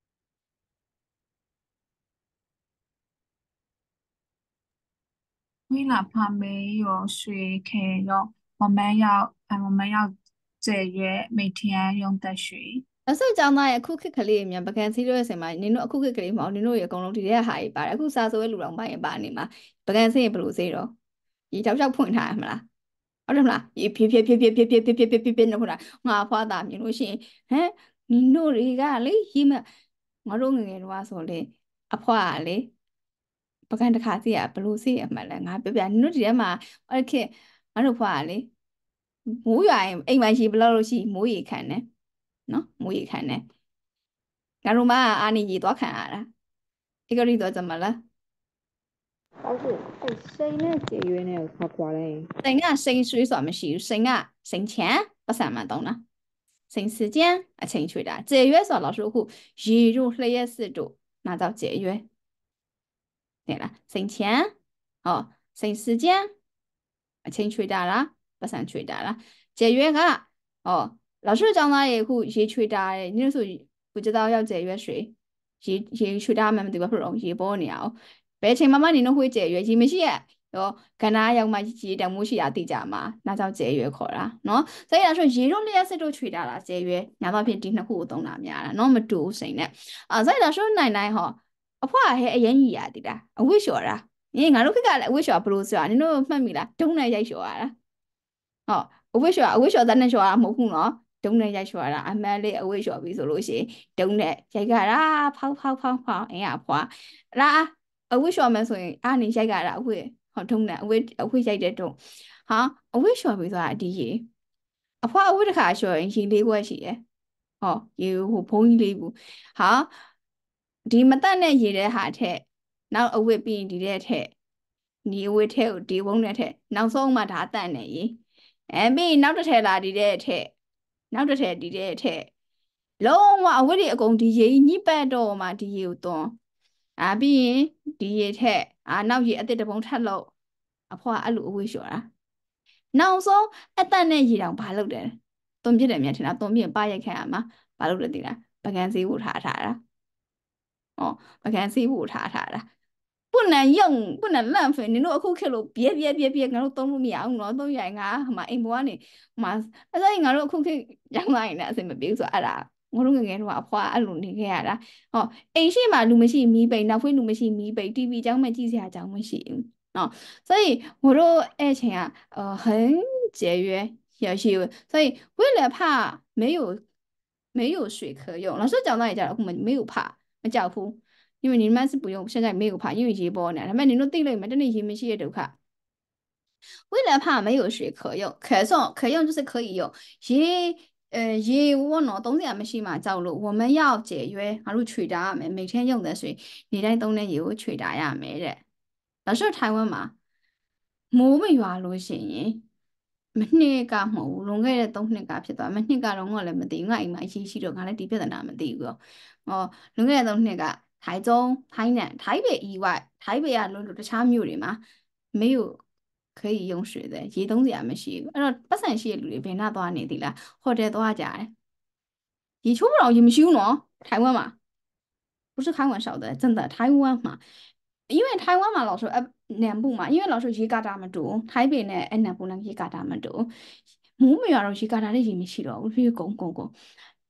为哪怕没有水可以用，我们要节约每天用的水。 အဲ့ဆိုကြောင်းသားရဲ့အခုခေတ်ကလေးအမြန်ပကံစီးလို့ရစင်မှာနင်တို့အခုခေတ်ကလေးမအောင်နင်တို့ရေအကုန်လုံးဒီတဲ့ဟာကြီးပါတယ်အခုစာဆိုရဲ့လူတော်ပိုင်းပါနေမှာပကံစီးရင်ဘယ်လိုစေးတော့ဒီတောက်ချောက်ဖွင့်ထားရမလားဟုတ်တယ်မလားဒီဖြည်းနေခုနငါဖွားတာမြင်လို့ရှိရင်ဟမ်နင်တို့တွေကလေရီးမငါတို့ငယ်ငယ်တော့ဆိုလေအဖွားကလေပကံတစ်ခါစီးရဘယ်လိုစေးရမှလဲငါပြနင်တို့ဒီထဲမှာအဲ့ခေတ်ငါတို့ဖွားကလေမိုးရွာရင်အိမ်မှာရှိဘယ်လို့ရှိမိုးရေခံတယ်နော်မိုးရေခံတယ်ငါတို့မအာနေရေသွားခံရတာဒီကရီတော့怎么了老师，哎，谁呢？节约呢？好快嘞！ စိန်ကစိန်ဆွေးဆိုတာမရှိဘူးစိန်ကစိန်ချံပတ်စံမှတုံးတာစိန်時間အချိန်ချွေတာ节约ဆိုတာ老師အခုရေတို့လျှက်စစ်တို့那叫节约对啦စိန်ချံစိန်時間အချိန်ချွေတာလားပတ်စံချွေတာလား节约က老师教他也会ရေချွေတာတယ်你说不知道要节约水ရေချွေတာမှမသိဘူးဘယ်လိုရေပေါ်နေအောင်ဘယ်ချိန်မှ你都会节约ရေမရှိရဲ့ကနာရောက်မှရေတံမှုရှိတာသိကြမှာ那叫节约ခေါ်တာเนาะ所以来说ရေတို့လျှက်စစ်တို့ချွေတာလား节约ညာတော့ဖြစ်ဒီနှစ်ခုကိုသုံးတာများတာเนาะမတူစိန်နဲ့所以来说နိုင်နိုင်အဖွားဟဲအရင်ကြီးရတည်တာအဝိလျှော်တာငါတို့ခက်ကလည်းအဝိလျှော်ဘလို့ဆိုတာနင်တို့မှတ်မိလားဒုံနဲ့ရိုက်လျှော်ရတာအဝိလျှော်တဲ့နဲ့လျှော်ရမဟုတ်ဘူးเนาะဒုံနဲ့ရိုက်လျှော်ရတာအမှန်လေးအဝိလျှော်ပြီဆိုလို့ရှိရင်ဒုံနဲ့ရိုက်ကြတာဖောက်အင်းအဖွားလားအဝိလျှော်မယ်ဆိုရင်နေရိုက်ကြတာအဝိဒုံနဲ့အဝိရိုက်တဲ့ဒုံဟာအဝိလျှော်ပြီဆိုတာဒီရေအဖွားအဝိတစ်ခါလျှော်ရင်ရေလေးခွက်ရှိတယ်ရေဟိုဘုံကြီးလေးဘူးဟာဒီမတက်နဲ့ရေတဲ့ဟာထက်နောက်အဝိပြီးရင်ဒီတဲ့ထက်ဒီအဝိထက်ကိုဒီဘုံနဲ့ထက်နောက်ဆုံးမှဒါတက်နေရေပြီးနောက်တစ်ထက်လာဒီတဲ့ထက်နောက်တစ်ထက်ဒီတဲ့ထက်လုံးဝအဝိတွေအကုန်ဒီရေညှိပတ်တော့မှဒီရေကိုသွန်းပြီးရင်ဒီရေထက်နောက်ရေအစ်စ်တစ်ပုံထပ်လို့အဖွားအဲ့လိုအဝိလျှော်တာနောက်ဆုံးအတက်နဲ့ရေတောင်ဘာလုပ်တယ်သွန်းပြစ်တယ်မြန်ထင်တာသွန်းပြစ်ပါရိုက်ခံရမှာဘာလုပ်လဲသိလားပကံစည်းကိုထားတာပကံစည်းကိုထားတာ不能用不能浪费你တို့အခုခေတ်လို့别ငါတို့သုံးလို့မရအောင်နော်သုံးရရင်ငါအိမ်ဘွားနေအဲ့ဒါငါတို့အခုခေတ်ရောင်းလိုက်ရင်အဆင်မပြေဘူးဆိုအဲ့ဒါငါတို့ငယ်ငယ်တော့အဖွားအဲ့လိုနေခဲ့ရတာအိမ်ရှိမှလူမရှိမီးပိန်နောက်ဖွေးလူမရှိမီးပိန် TV ကြောင်းမကြည့်စရာကြောင်းမရှိဘူး所以我都爱情很节约也是所以为了怕没有水可用老师讲到也讲了没有怕မကြောက်ဘူး因为你们是不用现在没有怕因为ရေပေါ်နေဒါပေမဲ့你တို့သိလိုက်မယ်တနေ့ရေမရှိတဲ့ဒုက္ခ为了怕没有水可用可用就是可以用ရေ我နော်သုံးစရာမရှိမှကြောက်လို့我们要节约ငါတို့ခြွေတာရမယ်每天用的水နေ့တိုင်းသုံးတဲ့ရေကိုခြွေတာရမယ်တဲ့老师台湾မှာမိုးမရွာလို့ရှိရင်မနှစ်ကမဟုတ်ဘူးလွန်ခဲ့တဲ့3နှစ်ကဖြစ်သွားမနှစ်ကတော့ငါလည်းမသိဘူးငါအိမ်မှာအရှိရှိတော့ငါလည်းဒီပြဿနာမသိဘူးလွန်ခဲ့တဲ့3နှစ်က台中台南台北以外台北ကလို့တခြားမြို့တွေမှာ没有可以用水的ရေသုံးစရာမရှိဘူးအဲ့တော့ပတ်စံရှိတဲ့လူတွေဘယ်နှသွားနေသီလားဟိုတယ်သွားကြတယ်ရေချိုးမတော့ရေမရှိဘူးနော်台湾မှာ不是开玩笑的真的台湾嘛因为台湾嘛老说南部嘛因为老说ရေကာတာမတူ台北နဲ့南部နဲ့ရေကာတာမတူမိုးမရွာတော့ရေကာတာလည်းရေမရှိတော့ဘူးရေကုန်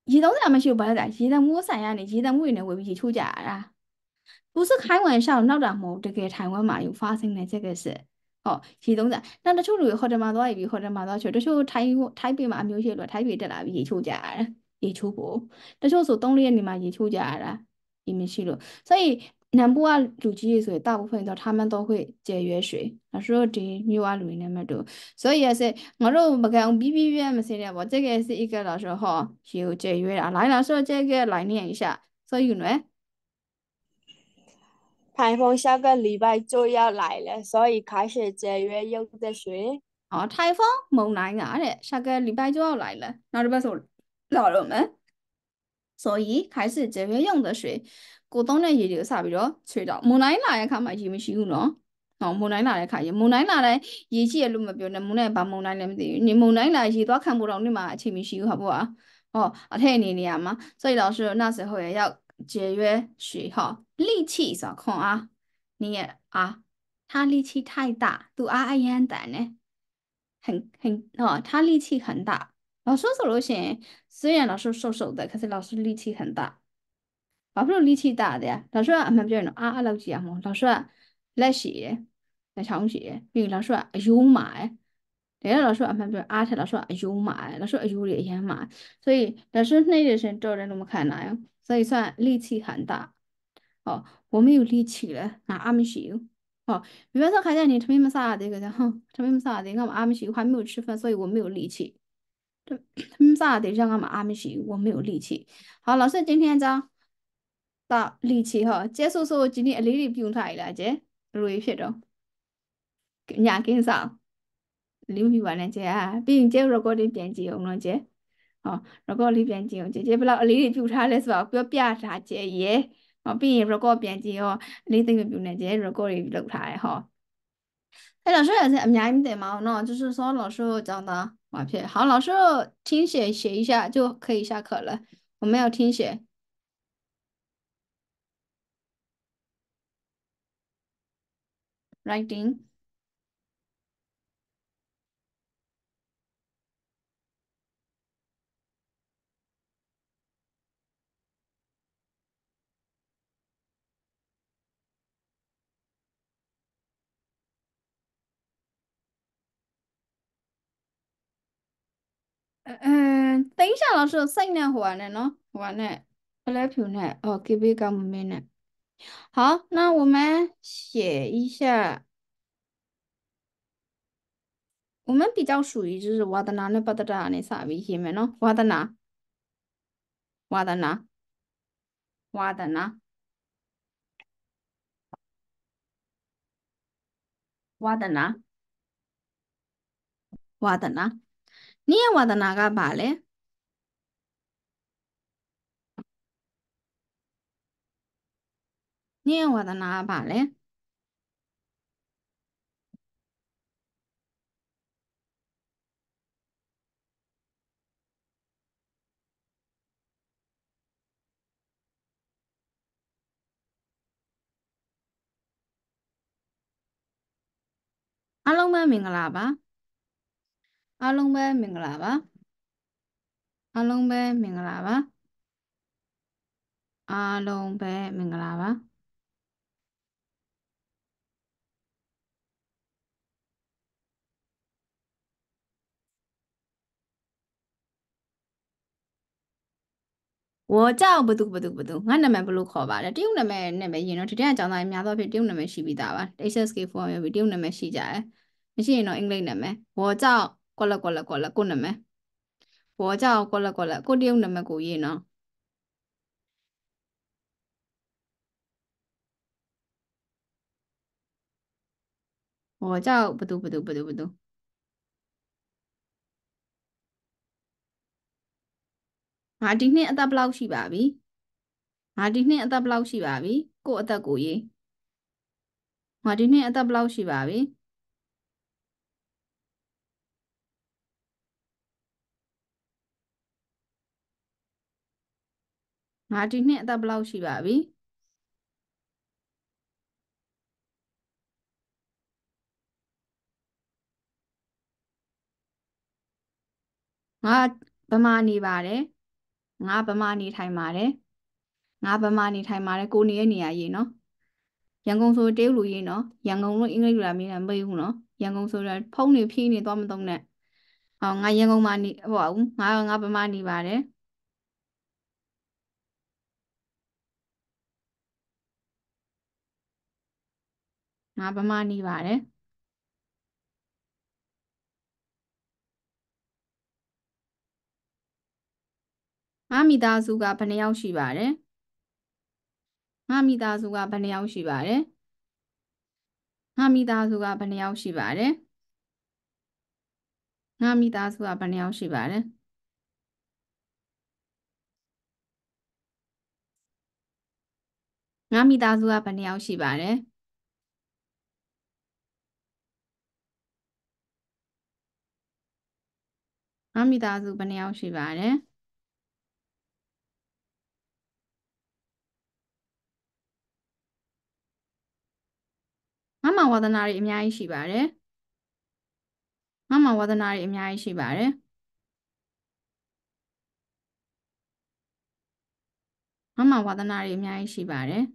ရေသုံးစရာမရှိဘူးဘာလဲလဲရေတံမိုးဆိုင်ရနေရေတံမိုးတွေနဲ့ဝယ်ပြီးရေချိုးကြရတာ不是开玩笑，闹着冇这个台湾嘛有发生的这个事。哦，其中的，那တချို့လူတွေဟိုတယ်မှာသွားပြီးဟိုတယ်မှာသွားချို့တချို့ထိုင်းပြည်မှာအမျိုးရှိလို့ထိုင်းပြည်တက်လာပြီးရေချိုးကြရတယ်ရေချိုးဖို့တချို့ဆို3-4ရက်နေမှာရေချိုးကြရတာရေမရှိလို့所以南部啊လူကြီးတွေဆိုရင်大部分都他们都会节约水那时候ဒီမြို့啊လူတွေနဲ့မတူ所以也是我都不敢逼逼逼没事的我这个是一个老师哈有节约啊来老师这个来念一下所以呢台风下个礼拜就要来了，所以开始节约用的水。 台风猛来啊的，下个礼拜就要来了，那这边说老人们，所以开始节约用的水。过冬呢，也就差不多吹到木乃伊看嘛，是不是有喏？木乃伊看，木乃伊嘞，以前路么标呢，木乃把木乃伊么的，你木乃伊是多看不到你嘛，是不是有好不好？太你啊嘛，所以老师那时候也要节约水哈，力气少看啊，你也啊，他力气太大，都很大呢。他力气很大。老师走路线，虽然老师瘦瘦的，可是老师力气很大。老师力气大的呀，老师俺们别人老几啊么？老师来写，来唱写，因为老师有马，对老师俺们别人他老师有马，老师有也也马，所以老师那个是做人那么看来，所以算力气很大。我没有力气了，那俺们是。比方说看见你特别没啥的，个然后特别没啥的，我们阿米西还没有吃饭，所以我没有力气。特别啥的，让我们阿米西我没有力气。好，老师今天讲到力气哈，结束说今天力不用太了，姐，录一撇着，伢跟上，留比完了姐啊，毕竟姐如果你编辑用了姐，如果你编辑用姐，姐不知道力不用太了是吧？不要变啥姐耶。毕竟如果编辑哦，你等于不能姐，如果你录台哈。哎，老师也是蛮的嘛，那就是说老师讲的马屁。好，老师听写一下就可以下课了。我们要听写，writing。等一下，老师三年完了呢，完了，我来评呢。给不给我们呢？好，那我们写一下。我们比较属于就是瓦的拿的巴的达那啥危险没呢？瓦的拿，瓦的拿，瓦的拿，瓦的拿，瓦的拿。你也瓦的拿个吧嘞？你也瓦的拿吧嘞？အားလုံးပဲမင်္ဂလာပါအားလုံးပဲမင်္ဂလာပါအားလုံးပဲမင်္ဂလာပါအားလုံးပဲမင်္ဂလာပါ我叫ဘသူငါနာမည်ဘယ်လိုခေါ်ပါလဲတရုတ်နာမည်နဲ့ပဲရင်တော့ဒီတဲ့အကြောင်းသားအများသောဖြင့်တရုတ်နာမည်ရှိပြီးသားပါ HSK form ရပြီးတရုတ်နာမည်ရှိကြတယ်မရှိရင်တော့အင်္ဂလိပ်နာမည်我叫ကွက်လက်ကိုနာမည်我叫ကွက်လက်ကိုတရုတ်နာမည်ကိုရေးနော်我叫ဘသူငါဒီနှစ်အသက်ဘယ်လောက်ရှိပါပြီငါဒီနှစ်အသက်ဘယ်လောက်ရှိပါပြီကို့အသက်ကိုရေးငါဒီနှစ်အသက်ဘယ်လောက်ရှိပါပြီငါဒီနှစ်အသက်ဘယ်လောက်ရှိပါပြီငါဗမာနေပါတယ်ငါဗမာနေထိုင်ပါတယ်ငါဗမာနေထိုင်ပါတယ်ကိုနေရဲ့နေရာရေးနော်ရန်ကုန်ဆိုတရုတ်လူရေးနော်ရန်ကုန်လို့အင်္ဂလိပ်လိုလာမင်းလည်းမသိဘူးနော်ရန်ကုန်ဆိုတော့ဖုန်းနေဖြီးနေသွားမသုံးနဲ့ဟောငါရန်ကုန်မှာနေဟောငါဗမာနေပါတယ်ငါဗမာနေပါတယ်ငါမိသားစုကဘယ်နှယောက်ရှိပါတယ်ငါမိသားစုကဘယ်နှယောက်ရှိပါတယ်ငါမိသားစုကဘယ်နှယောက်ရှိပါတယ်ငါမိသားစုကဘယ်နှယောက်ရှိပါတယ်ငါမိသားစုကဘယ်နှယောက်ရှိပါတယ်ငါမိသားစုဘယ်နှယောက်ရှိပါတယ်ငါမှဝါသနာတွေအများကြီးရှိပါတယ်ငါမှဝါသနာတွေအများကြီးရှိပါတယ်ငါမှဝါသနာတွေအများကြီးရှိပါတယ်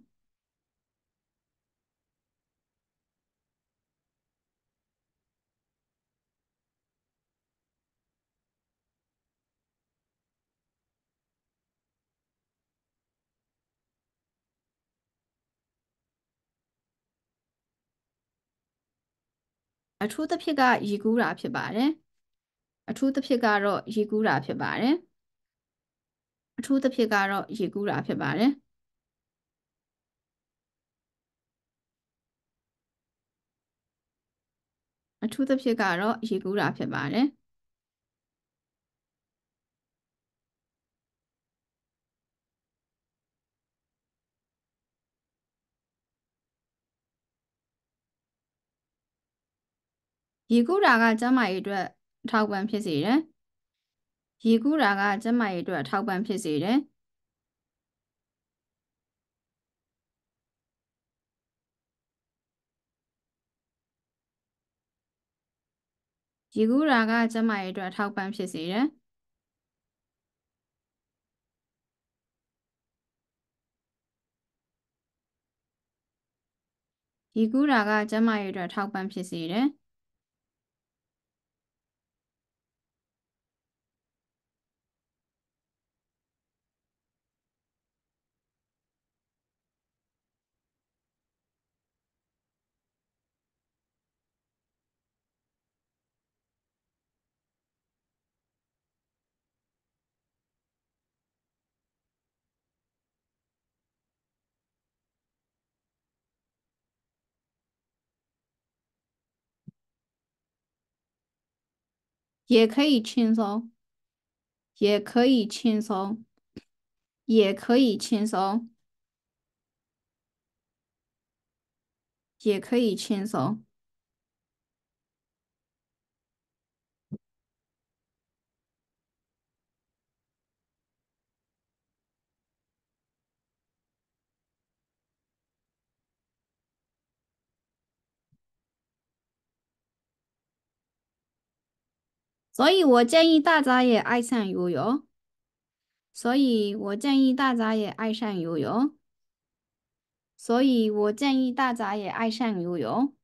အထူးသဖြင့်ကရေကူးတာဖြစ်ပါတယ်အထူးသဖြင့်ကတော့ရေကူးတာဖြစ်ပါတယ်အထူးသဖြင့်ကတော့ရေကူးတာဖြစ်ပါတယ်အထူးသဖြင့်ကတော့ရေကူးတာဖြစ်ပါတယ်ရေကူးတာကကျန်းမာရေးအတွက်အထောက်ပံ့ဖြစ်စေတယ်ရေကူးတာကကျန်းမာရေးအတွက်အထောက်ပံ့ဖြစ်စေတယ်ရေကူးတာကကျန်းမာရေးအတွက်အထောက်ပံ့ဖြစ်စေတယ်ရေကူးတာကကျန်းမာရေးအတွက်အထောက်ပံ့ဖြစ်စေတယ်也可以轻松也可以轻松也可以轻松也可以轻松所以我建议大家也爱上游泳。所以我建议大家也爱上游泳。所以我建议大家也爱上游泳。